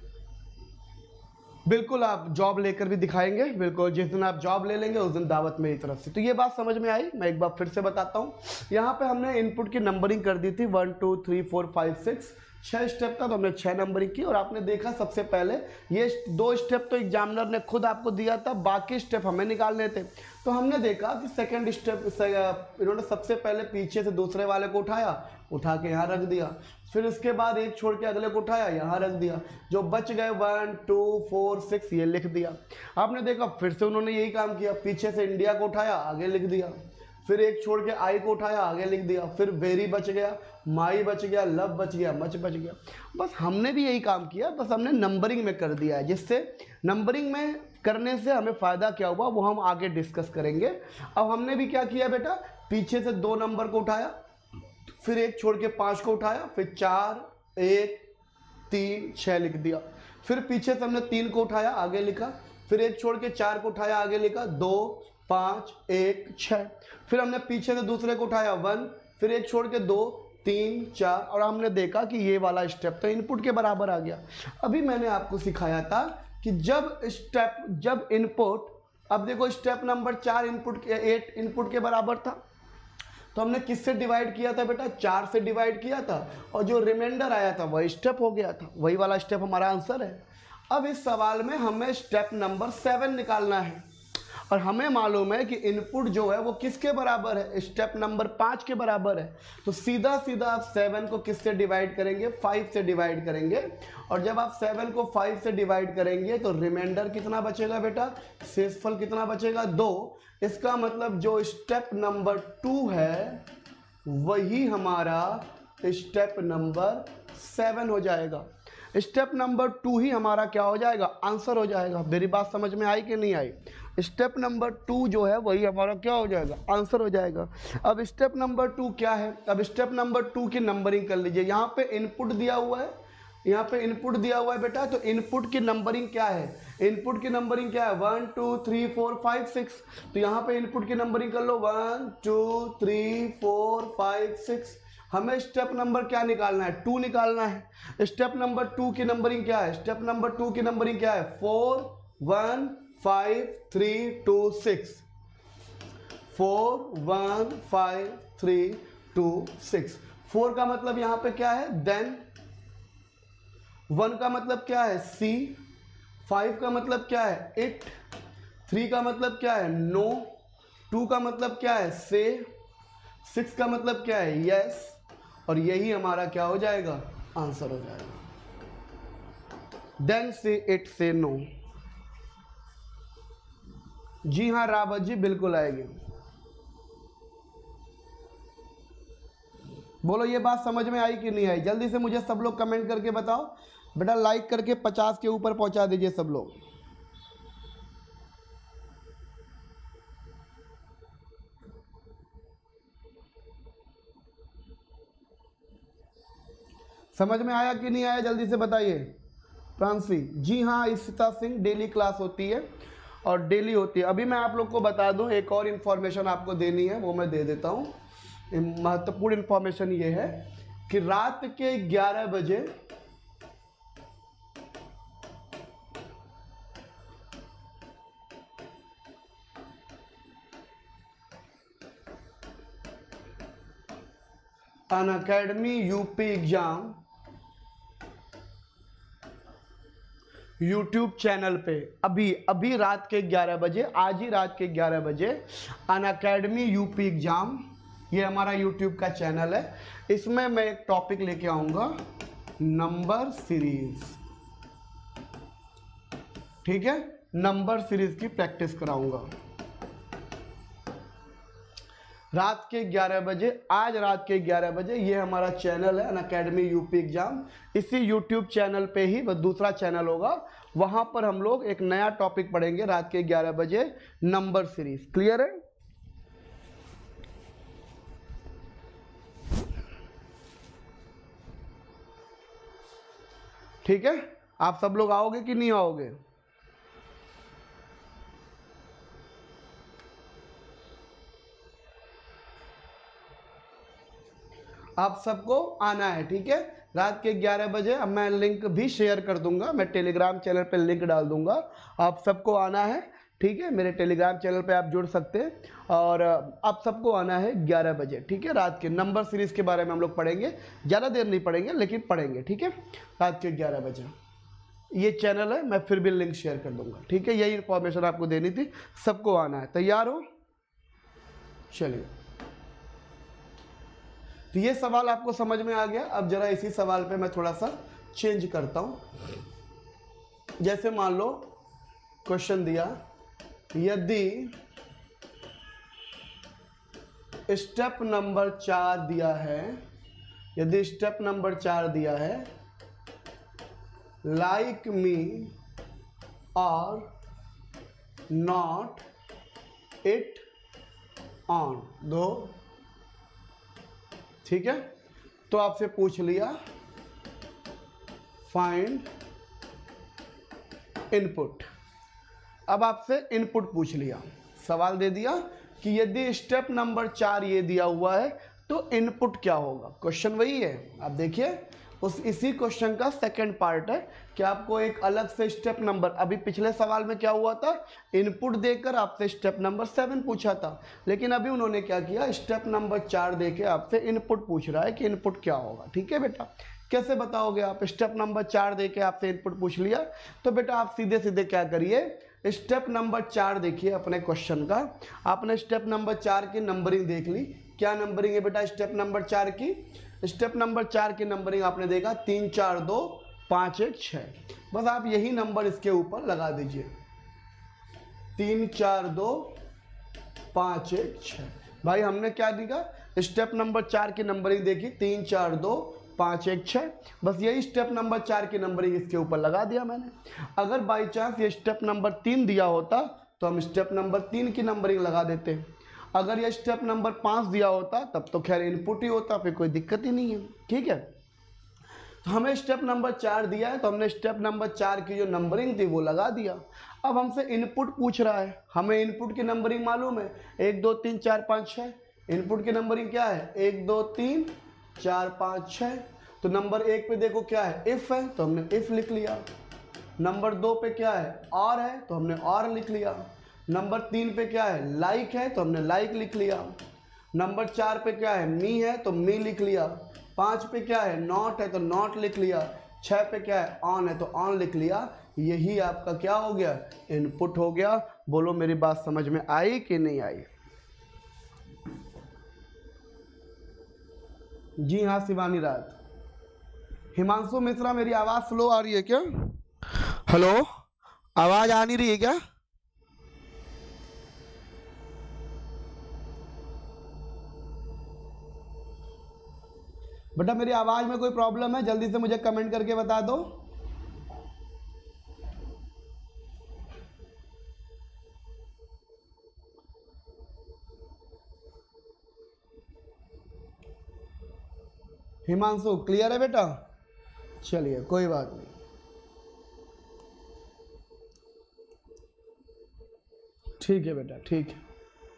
बिल्कुल आप जॉब लेकर भी दिखाएंगे, बिल्कुल जिस दिन आप जॉब ले लेंगे उस दिन दावत मेरी तरफ से। तो ये बात समझ में आई, मैं एक बार फिर से बताता हूँ। यहाँ पे हमने इनपुट की नंबरिंग कर दी थी, one two three four five six, छः स्टेप था तो हमने छः नंबरिंग की। और आपने देखा सबसे पहले ये दो स्टेप तो एग्जामिनर ने खुद आपको दिया था, बाकी स्टेप हमें निकालने थे। तो हमने देखा कि सेकंड स्टेप इन्होंने सबसे पहले पीछे से दूसरे वाले को उठाया, उठा के यहाँ रख दिया, फिर उसके बाद एक छोड़ के अगले को उठाया, यहाँ रख दिया, जो बच गए वन टू फोर सिक्स ये लिख दिया। आपने देखा फिर से उन्होंने यही काम किया, पीछे से इंडिया को उठाया, आगे लिख दिया, फिर एक छोड़ के आई को उठाया, आगे लिख दिया, फिर वेरी बच गया, माई बच गया, लव बच गया, मच बच गया। बस हमने भी यही काम किया, बस हमने नंबरिंग में कर दिया है, जिससे नंबरिंग में करने से हमें फ़ायदा क्या हुआ वो हम आगे डिस्कस करेंगे। अब हमने भी क्या किया बेटा, पीछे से दो नंबर को उठाया, फिर एक छोड़ के पाँच को उठाया, फिर चार एक तीन छः लिख दिया, फिर पीछे से हमने तीन को उठाया, आगे लिखा, फिर एक छोड़ के चार को उठाया, आगे लिखा, दो पाँच एक छः, फिर हमने पीछे से दूसरे को उठाया वन, फिर एक छोड़ के दो तीन चार, और हमने देखा कि ये वाला स्टेप तो इनपुट के बराबर आ गया। अभी मैंने आपको सिखाया था कि जब स्टेप जब इनपुट, अब देखो स्टेप नंबर चार इनपुट के एट इनपुट के बराबर था, तो हमने किससे डिवाइड किया था बेटा, चार से डिवाइड किया था, और जो रिमाइंडर आया था वही स्टेप हो गया था, वही वाला स्टेप हमारा आंसर है। अब इस सवाल में हमें स्टेप नंबर सेवन निकालना है, और हमें मालूम है कि इनपुट जो है वो किसके बराबर है, स्टेप नंबर पाँच के बराबर है। तो सीधा सीधा आप सेवन को किससे डिवाइड करेंगे, फाइव से डिवाइड करेंगे, और जब आप सेवन को फाइव से डिवाइड करेंगे तो रिमाइंडर कितना बचेगा बेटा, शेषफल कितना बचेगा, दो। इसका मतलब जो स्टेप नंबर टू है वही हमारा स्टेप नंबर सेवन हो जाएगा। स्टेप नंबर टू ही हमारा क्या हो जाएगा, आंसर हो जाएगा। मेरी बात समझ में आई कि नहीं आई? स्टेप नंबर टू जो है वही हमारा क्या हो जाएगा, आंसर हो जाएगा। अब स्टेप नंबर टू क्या है, अब स्टेप नंबर टू की नंबरिंग कर लीजिए। यहाँ पे इनपुट दिया हुआ है, यहाँ पे इनपुट दिया हुआ है बेटा, तो इनपुट की नंबरिंग क्या है, इनपुट की नंबरिंग क्या है, one two three four five six. तो यहाँ पे इनपुट की नंबरिंग कर लो, one two three four five six. हमें स्टेप नंबर क्या निकालना है, टू निकालना है। स्टेप नंबर टू की नंबरिंग क्या है, स्टेप नंबर टू की नंबरिंग क्या है, four one five three two six, four one five three two six. Four का मतलब यहां पे क्या है, देन। वन का मतलब क्या है, सी। फाइव का मतलब क्या है, इट। थ्री का मतलब क्या है, नो। टू का मतलब क्या है, से। सिक्स का मतलब क्या है, यस। और यही हमारा क्या हो जाएगा, आंसर हो जाएगा। देन से इट से नो। जी हाँ रावत जी, बिल्कुल आएगी। बोलो ये बात समझ में आई कि नहीं आई? जल्दी से मुझे सब लोग कमेंट करके बताओ बेटा, लाइक करके पचास के ऊपर पहुंचा दीजिए सब लोग। समझ में आया कि नहीं आया, जल्दी से बताइए। प्रांसी जी हाँ, इशिता सिंह, डेली क्लास होती है और डेली होती है। अभी मैं आप लोग को बता दूं, एक और इन्फॉर्मेशन आपको देनी है, वो मैं दे देता हूँ। महत्वपूर्ण इन्फॉर्मेशन ये है कि रात के ग्यारह बजे Unacademy UP exam YouTube channel पे अभी अभी रात के ग्यारह बजे, आज ही रात के ग्यारह बजे अनअकैडमी यूपी एग्जाम, ये हमारा यूट्यूब का चैनल है, इसमें मैं एक टॉपिक लेके आऊँगा, नंबर सीरीज। ठीक है, नंबर सीरीज की प्रैक्टिस कराऊंगा रात के ग्यारह बजे, आज रात के ग्यारह बजे। ये हमारा चैनल है अनअकैडमी यूपी एग्जाम। इसी यूट्यूब चैनल पे ही बस दूसरा चैनल होगा, वहां पर हम लोग एक नया टॉपिक पढ़ेंगे रात के ग्यारह बजे, नंबर सीरीज। क्लियर है? ठीक है, आप सब लोग आओगे कि नहीं आओगे? आप सबको आना है, ठीक है, रात के ग्यारह बजे। अब मैं लिंक भी शेयर कर दूंगा, मैं टेलीग्राम चैनल पे लिंक डाल दूंगा, आप सबको आना है, ठीक है। मेरे टेलीग्राम चैनल पे आप जुड़ सकते हैं, और आप सबको आना है ग्यारह बजे, ठीक है। रात के नंबर सीरीज़ के बारे में हम लोग पढ़ेंगे, ज़्यादा देर नहीं पढ़ेंगे लेकिन पढ़ेंगे, ठीक है, रात के ग्यारह बजे। ये चैनल है, मैं फिर भी लिंक शेयर कर दूंगा, ठीक है। यही इन्फॉर्मेशन आपको देनी थी, सबको आना है। तैयार हो? चलिए, तो ये सवाल आपको समझ में आ गया। अब जरा इसी सवाल पे मैं थोड़ा सा चेंज करता हूं। जैसे मान लो क्वेश्चन दिया, यदि स्टेप नंबर चार दिया है, यदि स्टेप नंबर चार दिया है, लाइक मी और नॉट इट ऑन दो, ठीक है। तो आपसे पूछ लिया फाइंड इनपुट। अब आपसे इनपुट पूछ लिया, सवाल दे दिया कि यदि स्टेप नंबर चार ये दिया हुआ है तो इनपुट क्या होगा। क्वेश्चन वही है। आप देखिए, उस इसी क्वेश्चन का सेकंड पार्ट है कि आपको एक अलग से स्टेप नंबर, अभी पिछले सवाल में क्या हुआ था, इनपुट देकर आपसे स्टेप नंबर सेवन पूछा था, लेकिन अभी उन्होंने क्या किया, स्टेप नंबर चार देके आपसे इनपुट पूछ रहा है कि इनपुट क्या होगा। ठीक है बेटा, कैसे बताओगे आप, स्टेप नंबर चार देके आपसे इनपुट पूछ लिया, तो बेटा आप सीधे सीधे क्या करिए, स्टेप नंबर चार देखिए अपने क्वेश्चन का। आपने स्टेप नंबर चार की नंबरिंग देख ली, क्या नंबरिंग है बेटा स्टेप नंबर चार की, स्टेप नंबर चार की नंबरिंग आपने देखा तीन चार दो पाँच एक छः, बस आप यही नंबर इसके ऊपर लगा दीजिए, तीन चार दो पाँच एक छः। भाई हमने क्या दिखा, स्टेप नंबर चार की नंबरिंग देखी तीन चार दो पाँच एक छः, बस यही स्टेप नंबर चार की नंबरिंग इसके ऊपर लगा दिया मैंने। अगर बाई चांस ये स्टेप नंबर तीन दिया होता तो हम स्टेप नंबर तीन की नंबरिंग लगा देते, अगर ये स्टेप नंबर पाँच दिया होता तब तो खैर इनपुट ही होता, फिर कोई दिक्कत ही नहीं है। ठीक है, तो हमें स्टेप नंबर चार दिया है तो हमने स्टेप नंबर चार की जो नंबरिंग थी वो लगा दिया। अब हमसे इनपुट पूछ रहा है, हमें इनपुट की नंबरिंग मालूम है, एक दो तीन चार पाँच छः, इनपुट की नंबरिंग क्या है, एक दो तीन चार पाँच छः। तो नंबर एक पे देखो क्या है, इफ़ है तो हमने इफ़ लिख लिया, नंबर दो पे क्या है, और है तो हमने और लिख लिया, नंबर तीन पे क्या है, लाइक है तो हमने लाइक लिख लिया, नंबर चार पे क्या है, मी है तो मी लिख लिया, पाँच पे क्या है, नॉट है तो नॉट लिख लिया, छः पे क्या है, ऑन है तो ऑन लिख लिया। यही आपका क्या हो गया, इनपुट हो गया। बोलो मेरी बात समझ में आई कि नहीं आई। जी हाँ शिवानी रात। हिमांशु मिश्रा मेरी आवाज़ स्लो आ रही है क्या, हेलो आवाज़ आ नहीं रही है क्या। बेटा मेरी आवाज़ में कोई प्रॉब्लम है, जल्दी से मुझे कमेंट करके बता दो। हिमांशु क्लियर है बेटा, चलिए कोई बात नहीं, ठीक है बेटा ठीक है।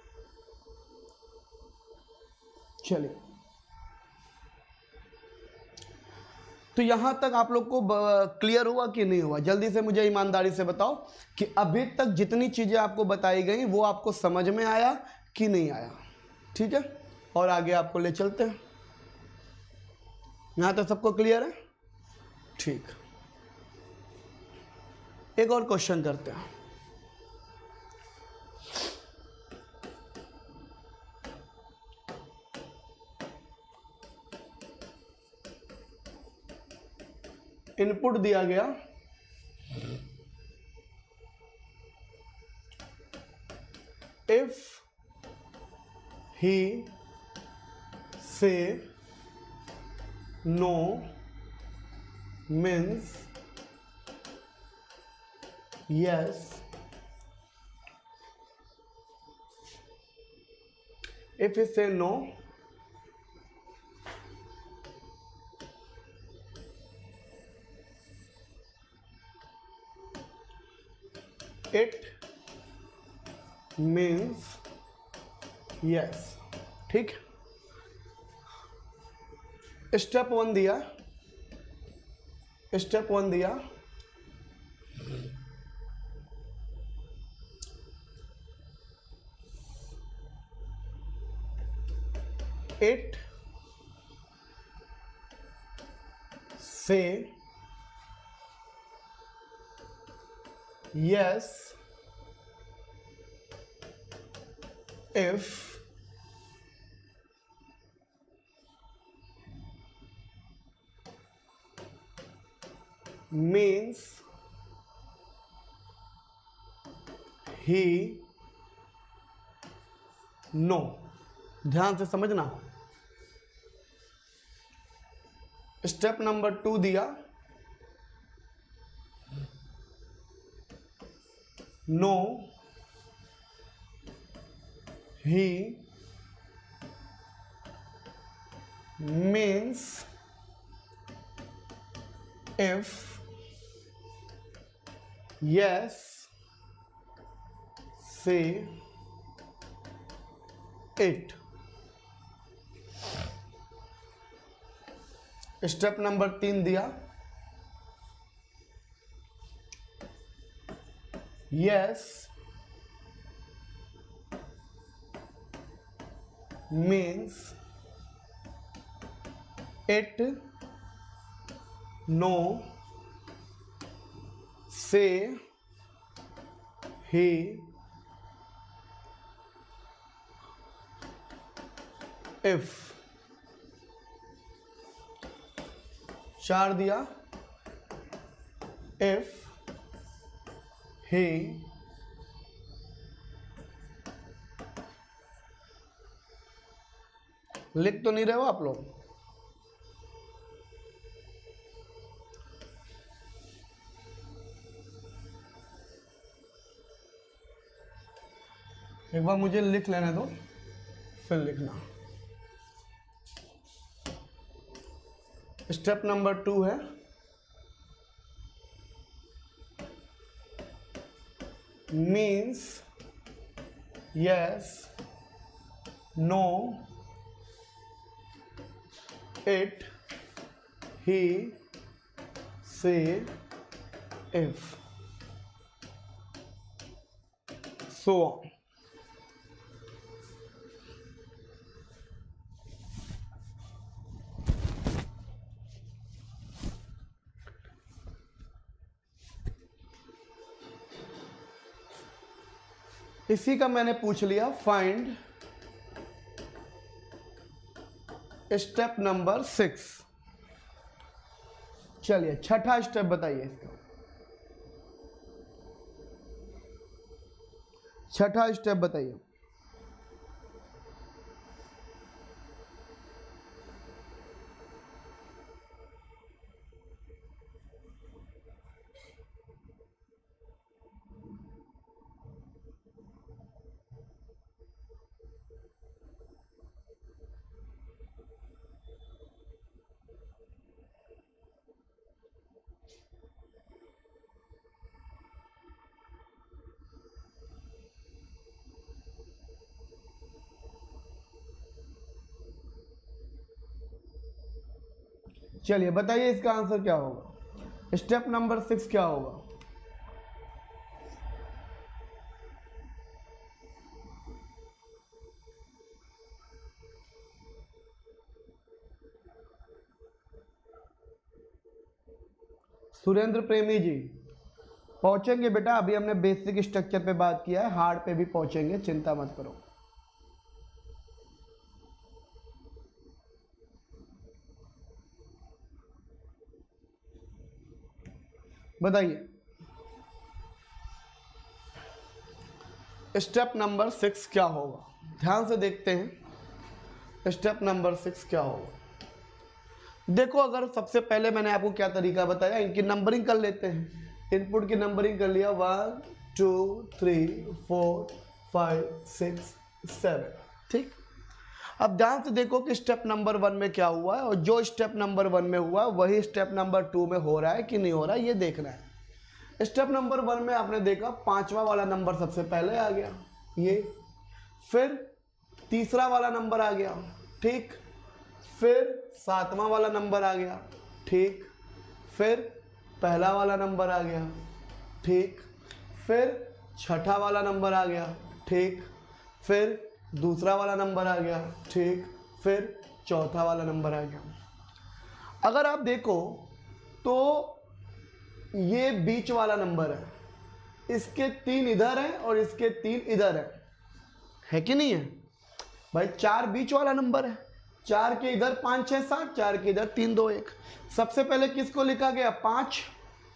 चलिए, तो यहां तक आप लोग को क्लियर हुआ कि नहीं हुआ, जल्दी से मुझे ईमानदारी से बताओ कि अभी तक जितनी चीज़ें आपको बताई गई वो आपको समझ में आया कि नहीं आया। ठीक है, और आगे आपको ले चलते हैं। यहां तक सबको क्लियर है, ठीक। एक और क्वेश्चन करते हैं। इनपुट दिया गया if he say no means yes, if you say no, it means yes। ठीक, स्टेप वन दिया, स्टेप वन दिया, it say yes if means he no. ध्यान से समझना। स्टेप नंबर टू दिया, no he means if, yes say it। Step number तीन दिया, yes means it, no say he if। चार दिया, if he लिख तो नहीं रहे हो आप लोग? एक बार मुझे लिख लेने दो फिर लिखना। स्टेप नंबर टू है means yes no it he say if so on. इसी का मैंने पूछ लिया फाइंड स्टेप नंबर सिक्स। चलिए छठा स्टेप बताइए इसका। छठा स्टेप बताइए। चलिए बताइए इसका आंसर क्या होगा। स्टेप नंबर सिक्स क्या होगा? सुरेंद्र प्रेमी जी पहुंचेंगे बेटा, अभी हमने बेसिक स्ट्रक्चर पे बात किया है, हार्ड पे भी पहुंचेंगे, चिंता मत करो। बताइए स्टेप नंबर सिक्स क्या होगा? ध्यान से देखते हैं स्टेप नंबर सिक्स क्या होगा। देखो अगर सबसे पहले मैंने आपको क्या तरीका बताया, इनकी नंबरिंग कर लेते हैं। इनपुट की नंबरिंग कर लिया, one two three four five six seven, ठीक। अब ध्यान से देखो कि स्टेप नंबर वन में क्या हुआ है, और जो स्टेप नंबर वन में हुआ वही स्टेप नंबर टू में हो रहा है कि नहीं हो रहा है, ये देखना है। स्टेप नंबर वन में आपने देखा पांचवा वाला नंबर सबसे पहले आ गया, ये फिर तीसरा वाला नंबर आ गया, ठीक, फिर सातवां वाला नंबर आ गया, ठीक, फिर पहला वाला नंबर आ गया, ठीक, फिर छठा वाला नंबर आ गया, ठीक, फिर दूसरा वाला नंबर आ गया, ठीक, फिर चौथा वाला नंबर आ गया। अगर आप देखो तो ये बीच वाला नंबर है, इसके तीन इधर है और इसके तीन इधर है, है कि नहीं है भाई? चार बीच वाला नंबर है, चार के इधर पाँच छः सात, चार के इधर तीन दो एक। सबसे पहले किसको लिखा गया? पाँच,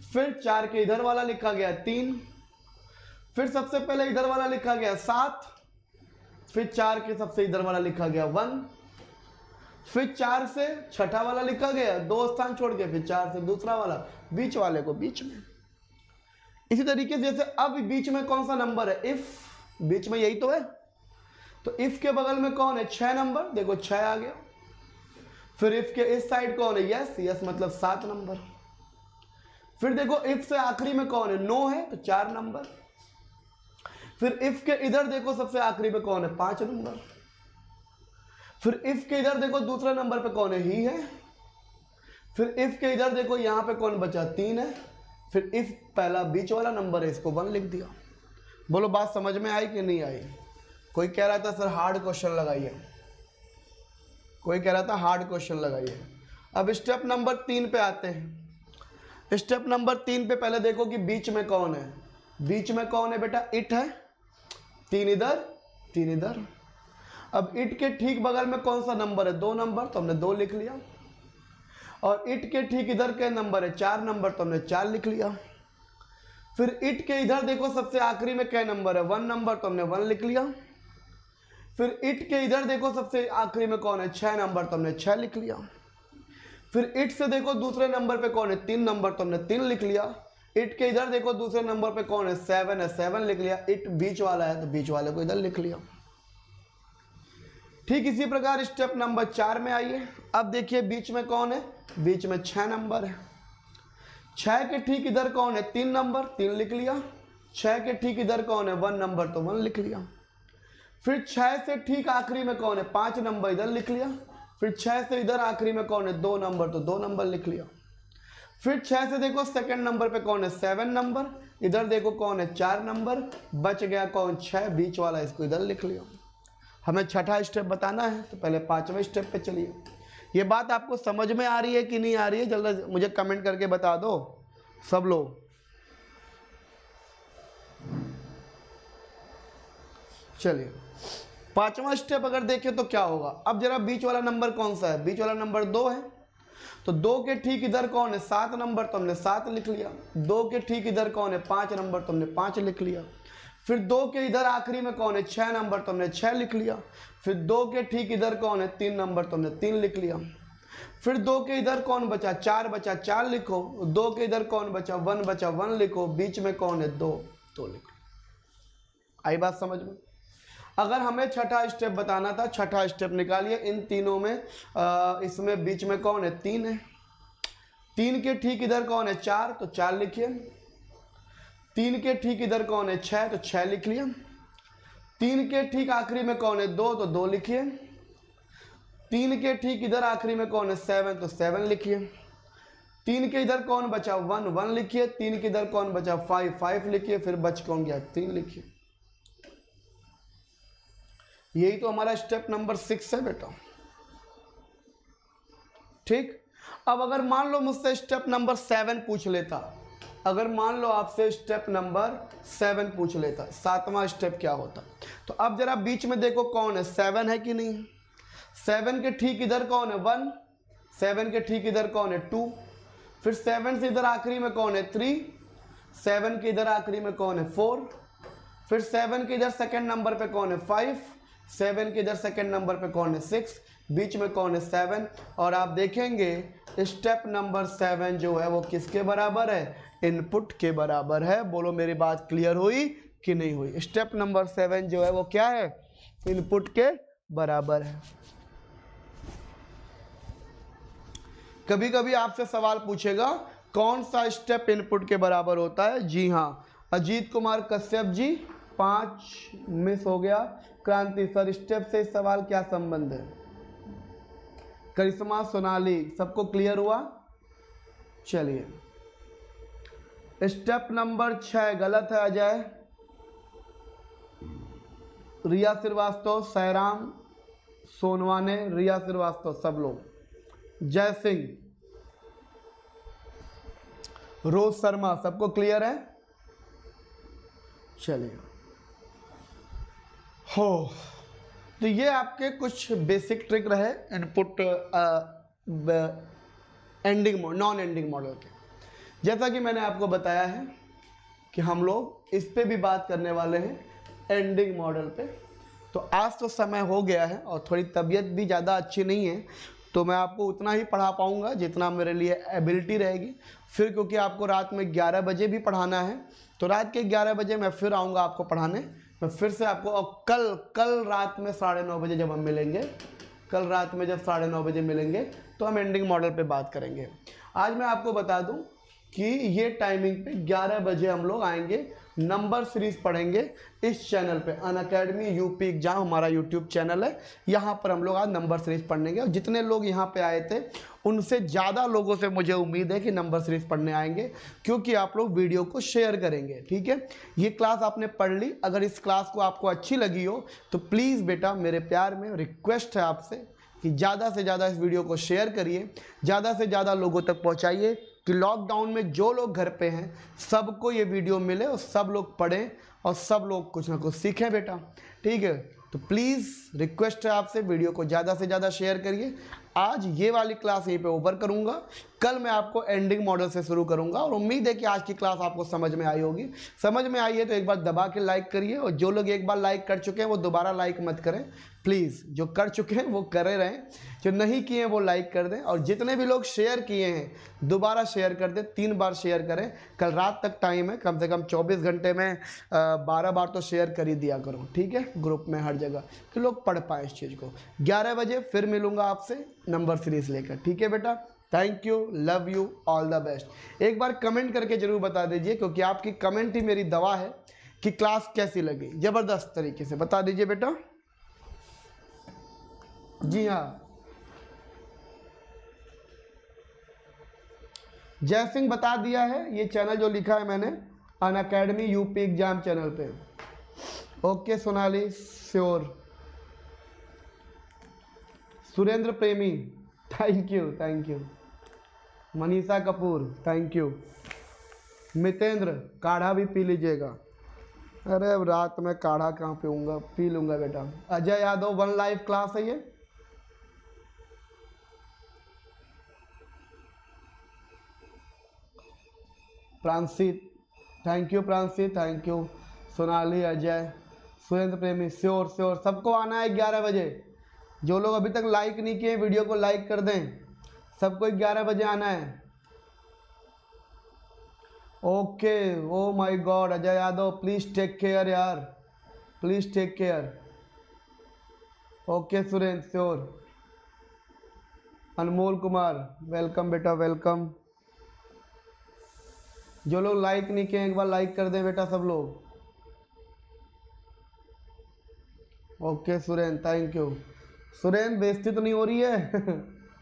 फिर चार के इधर वाला लिखा गया तीन, फिर सबसे पहले इधर वाला लिखा गया सात, फिर चार के सबसे इधर वाला लिखा गया वन, फिर चार से छठा वाला लिखा गया दो स्थान छोड़ के, फिर चार से दूसरा वाला बीच वाले को बीच में। इसी तरीके से जैसे अब बीच में कौन सा नंबर है, इफ, बीच में यही तो है, तो इफ के बगल में कौन है, छह नंबर, देखो छह आ गया। फिर इफ के इस साइड कौन है, यस, यस मतलब सात नंबर। फिर देखो इफ से आखिरी में कौन है, नो है, तो चार नंबर। फिर इफ के इधर देखो सबसे आखिरी में कौन है, पांच नंबर। फिर इफ के इधर देखो दूसरे नंबर पे कौन है, ही है। फिर इफ के इधर देखो यहां पे कौन बचा, तीन है। फिर इफ पहला बीच वाला नंबर है, इसको वन लिख दिया। बोलो बात समझ में आई कि नहीं आई? कोई कह रहा था सर हार्ड क्वेश्चन लगाइए, कोई कह रहा था हार्ड क्वेश्चन लगाइए। अब स्टेप नंबर तीन पे आते हैं। स्टेप नंबर तीन पे पहले देखो कि बीच में कौन है, बीच में कौन है बेटा, इट है, तीन इधर तीन इधर। अब इट के ठीक बगल में कौन सा नंबर है, दो नंबर, तो हमने दो लिख लिया। और इट के ठीक इधर के नंबर है चार नंबर, तो हमने चार लिख लिया। फिर इट के इधर देखो सबसे आखिरी में क्या नंबर है, वन नंबर, तो हमने वन लिख लिया। फिर इट के इधर देखो सबसे आखिरी में कौन है, छह नंबर, तो हमने छह लिख लिया। फिर इट से देखो दूसरे नंबर पे कौन है, तीन नंबर, तो हमने तीन लिख लिया। इट के इधर देखो दूसरे नंबर पे कौन है, सेवन है, सेवन लिख लिया। इट बीच वाला है तो बीच वाले को इधर लिख लिया। ठीक इसी प्रकार स्टेप नंबर चार में आइए। अब देखिए बीच में कौन है, बीच में छह नंबर है। छह के ठीक इधर कौन है, तीन नंबर, तीन लिख लिया। छह के ठीक इधर कौन है, वन नंबर, तो वन लिख लिया। फिर छह से ठीक आखिरी में कौन है, पांच नंबर, इधर लिख लिया। फिर छह से इधर आखिरी में कौन है, दो नंबर, तो दो नंबर लिख लिया। फिर छह से देखो सेकंड नंबर पे कौन है, सेवन नंबर, इधर देखो कौन है, चार नंबर, बच गया कौन, छह, बीच वाला, इसको इधर लिख लिया। हमें छठा स्टेप बताना है तो पहले पांचवें स्टेप पे चलिए। ये बात आपको समझ में आ रही है कि नहीं आ रही है, जल्दी मुझे कमेंट करके बता दो सब लोग। चलिए पांचवा स्टेप अगर देखें तो क्या होगा। अब जरा बीच वाला नंबर कौन सा है, बीच वाला नंबर दो है, तो दो के ठीक इधर कौन है, सात नंबर, तो हमने सात लिख लिया। दो के ठीक इधर कौन है, पांच नंबर, तो हमने पांच लिख लिया। फिर दो के इधर आखिरी में कौन है, छह नंबर, तो हमने छह लिख लिया। फिर दो के ठीक इधर कौन है, तीन नंबर, तो हमने तीन लिख लिया। फिर दो के इधर कौन बचा, चार बचा, चार लिखो। दो के इधर कौन बचा, वन बचा, वन लिखो। बीच में कौन है, दो, दो लिखो। आई बात समझ में? अगर हमें छठा स्टेप बताना था, छठा स्टेप निकालिए इन तीनों में। आ, इसमें बीच में कौन है, तीन है। तीन के ठीक इधर कौन है, चार, तो चार लिखिए। तीन के ठीक इधर कौन है, छह, तो छह लिख लिया। तीन के ठीक आखिरी में कौन है, दो, तो दो लिखिए। तीन के ठीक इधर आखिरी में कौन है, सेवन, तो सेवन लिखिए। तीन के इधर कौन बचा, वन, वन लिखिए। तीन के इधर कौन बचा, फाइव, फाइव लिखिए। फिर बच कौन गया, तीन लिखिए। यही तो हमारा स्टेप नंबर सिक्स है बेटा। ठीक। अब अगर मान लो मुझसे स्टेप नंबर सेवन पूछ लेता, अगर मान लो आपसे स्टेप नंबर सेवन पूछ लेता, सातवां स्टेप क्या होता, तो अब जरा बीच में देखो कौन है, सेवन है कि नहीं। सेवन के ठीक इधर कौन है, वन। सेवन के ठीक इधर कौन है, टू। फिर सेवन से इधर आखिरी में कौन है, थ्री। सेवन के इधर आखिरी में कौन है, फोर। फिर सेवन के इधर सेकंड नंबर पे कौन है, फाइव। सेवन के इधर सेकंड नंबर पे कौन है, सिक्स। बीच में कौन है, सेवन। और आप देखेंगे स्टेप नंबर सेवन जो है वो किसके बराबर है, इनपुट के बराबर है। बोलो मेरी बात क्लियर हुई कि नहीं हुई? स्टेप नंबर सेवन जो है वो क्या है, इनपुट के बराबर है। कभी कभी आपसे सवाल पूछेगा कौन सा स्टेप इनपुट के बराबर होता है। जी हाँ, अजीत कुमार कश्यप जी, पांच मिस हो गया। क्रांति सर, स्टेप से इस सवाल क्या संबंध है? करिश्मा, सोनाली, सबको क्लियर हुआ? चलिए स्टेप नंबर छह गलत है अजय, रिया श्रीवास्तव, सैराम, सोनवाने, रिया श्रीवास्तव, सब लोग, जय सिंह, रोज शर्मा, सबको क्लियर है? चलिए हो, तो ये आपके कुछ बेसिक ट्रिक रहे input ending non ending model के। जैसा कि मैंने आपको बताया है कि हम लोग इस पे भी बात करने वाले हैं एंडिंग मॉडल पे। तो आज तो समय हो गया है और थोड़ी तबीयत भी ज़्यादा अच्छी नहीं है, तो मैं आपको उतना ही पढ़ा पाऊँगा जितना मेरे लिए एबिलिटी रहेगी। फिर क्योंकि आपको रात में ग्यारह बजे भी पढ़ाना है, तो रात के ग्यारह बजे मैं फिर आऊँगा आपको पढ़ाने। मैं फिर से आपको, और कल कल रात में साढ़े नौ बजे जब हम मिलेंगे, कल रात में जब साढ़े नौ बजे मिलेंगे तो हम एंडिंग मॉडल पे बात करेंगे। आज मैं आपको बता दूं कि ये टाइमिंग पे ग्यारह बजे हम लोग आएंगे, नंबर सीरीज पढ़ेंगे इस चैनल पे, अनअकैडमी यूपी एग्जाम हमारा यूट्यूब चैनल है। यहाँ पर हम लोग आज नंबर सीरीज पढ़ेंगे और जितने लोग यहाँ पे आए थे उनसे ज़्यादा लोगों से मुझे उम्मीद है कि नंबर सीरीज पढ़ने आएंगे, क्योंकि आप लोग वीडियो को शेयर करेंगे। ठीक है, ये क्लास आपने पढ़ ली, अगर इस क्लास को आपको अच्छी लगी हो तो प्लीज़ बेटा मेरे प्यार में रिक्वेस्ट है आपसे कि ज़्यादा से ज़्यादा इस वीडियो को शेयर करिए, ज़्यादा से ज़्यादा लोगों तक पहुँचाइए कि लॉकडाउन में जो लोग घर पे हैं सबको ये वीडियो मिले और सब लोग पढ़ें और सब लोग कुछ ना कुछ सीखें बेटा। ठीक है, तो प्लीज़ रिक्वेस्ट है आपसे, वीडियो को ज़्यादा से ज़्यादा शेयर करिए। आज ये वाली क्लास यहीं पे ओवर करूँगा, कल मैं आपको एंडिंग मॉडल से शुरू करूँगा और उम्मीद है कि आज की क्लास आपको समझ में आई होगी। समझ में आई है तो एक बार दबा के लाइक करिए, और जो लोग एक बार लाइक कर चुके हैं वो दोबारा लाइक मत करें प्लीज़। जो कर चुके हैं वो करे रहें, जो नहीं किए हैं वो लाइक कर दें, और जितने भी लोग शेयर किए हैं दोबारा शेयर कर दें, तीन बार शेयर करें। कल रात तक टाइम है, कम से कम चौबीस घंटे में बारह बार तो शेयर कर ही दिया करो। ठीक है, ग्रुप में हर जगह, कि लोग पढ़ पाएँ इस चीज़ को। ग्यारह बजे फिर मिलूँगा आपसे नंबर सीरीज लेकर। ठीक है बेटा, thank you, love you, all the best. एक बार कमेंट करके जरूर बता दीजिए, क्योंकि आपकी कमेंट ही मेरी दवा है कि क्लास कैसी लगी। ज़बरदस्त तरीके से बता दीजिए बेटा। जी हाँ, जय सिंह बता दिया है, ये चैनल जो लिखा है मैंने अनअकैडमी यूपी एग्जाम चैनल पे। Okay Sonali, sure. Surendra Premi, thank you thank you. Manisha Kapoor, thank you. Mitendra, काढ़ा भी पी लीजिएगा। अरे अब रात में काढ़ा कहाँ पीऊँगा, पी लूँगा बेटा। Ajay Yadav, one live class है ये। Pransit, thank you Pransit, thank you. Sonali, Ajay, Surendra Premi, sure sure, सबको आना है ग्यारह बजे। जो लोग अभी तक लाइक नहीं किए वीडियो को लाइक कर दें, सबको ग्यारह बजे आना है। Okay, oh my God, Ajay Yadav please take care यार, please take care. Okay Surendra, sure. Anmol Kumar, welcome बेटा, वेलकम। जो लोग लाइक नहीं किए एक बार लाइक कर दें बेटा सब लोग। Okay Surendra, thank you. Surendra, बेइज्जती तो नहीं हो रही है?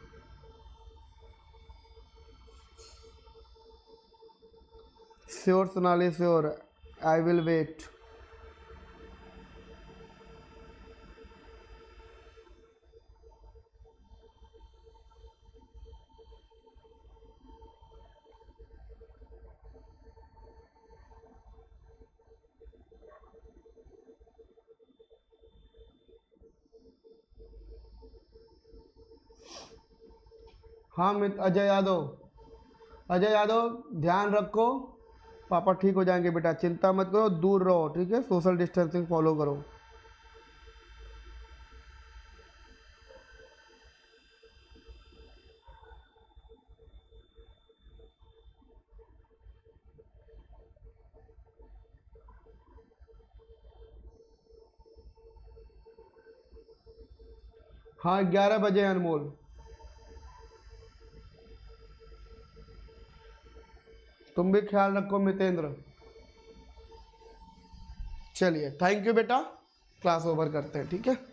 Sure Sonali, sure, I will wait. हाँ मित अजय यादव, अजय यादव ध्यान रखो, पापा ठीक हो जाएंगे बेटा, चिंता मत करो, दूर रहो। ठीक है, सोशल डिस्टेंसिंग फॉलो करो। हाँ ग्यारह बजे अनमोल। तुम भी ख्याल रखो मितेंद्र। चलिए, थैंक यू बेटा, क्लास ओवर करते हैं। ठीक है।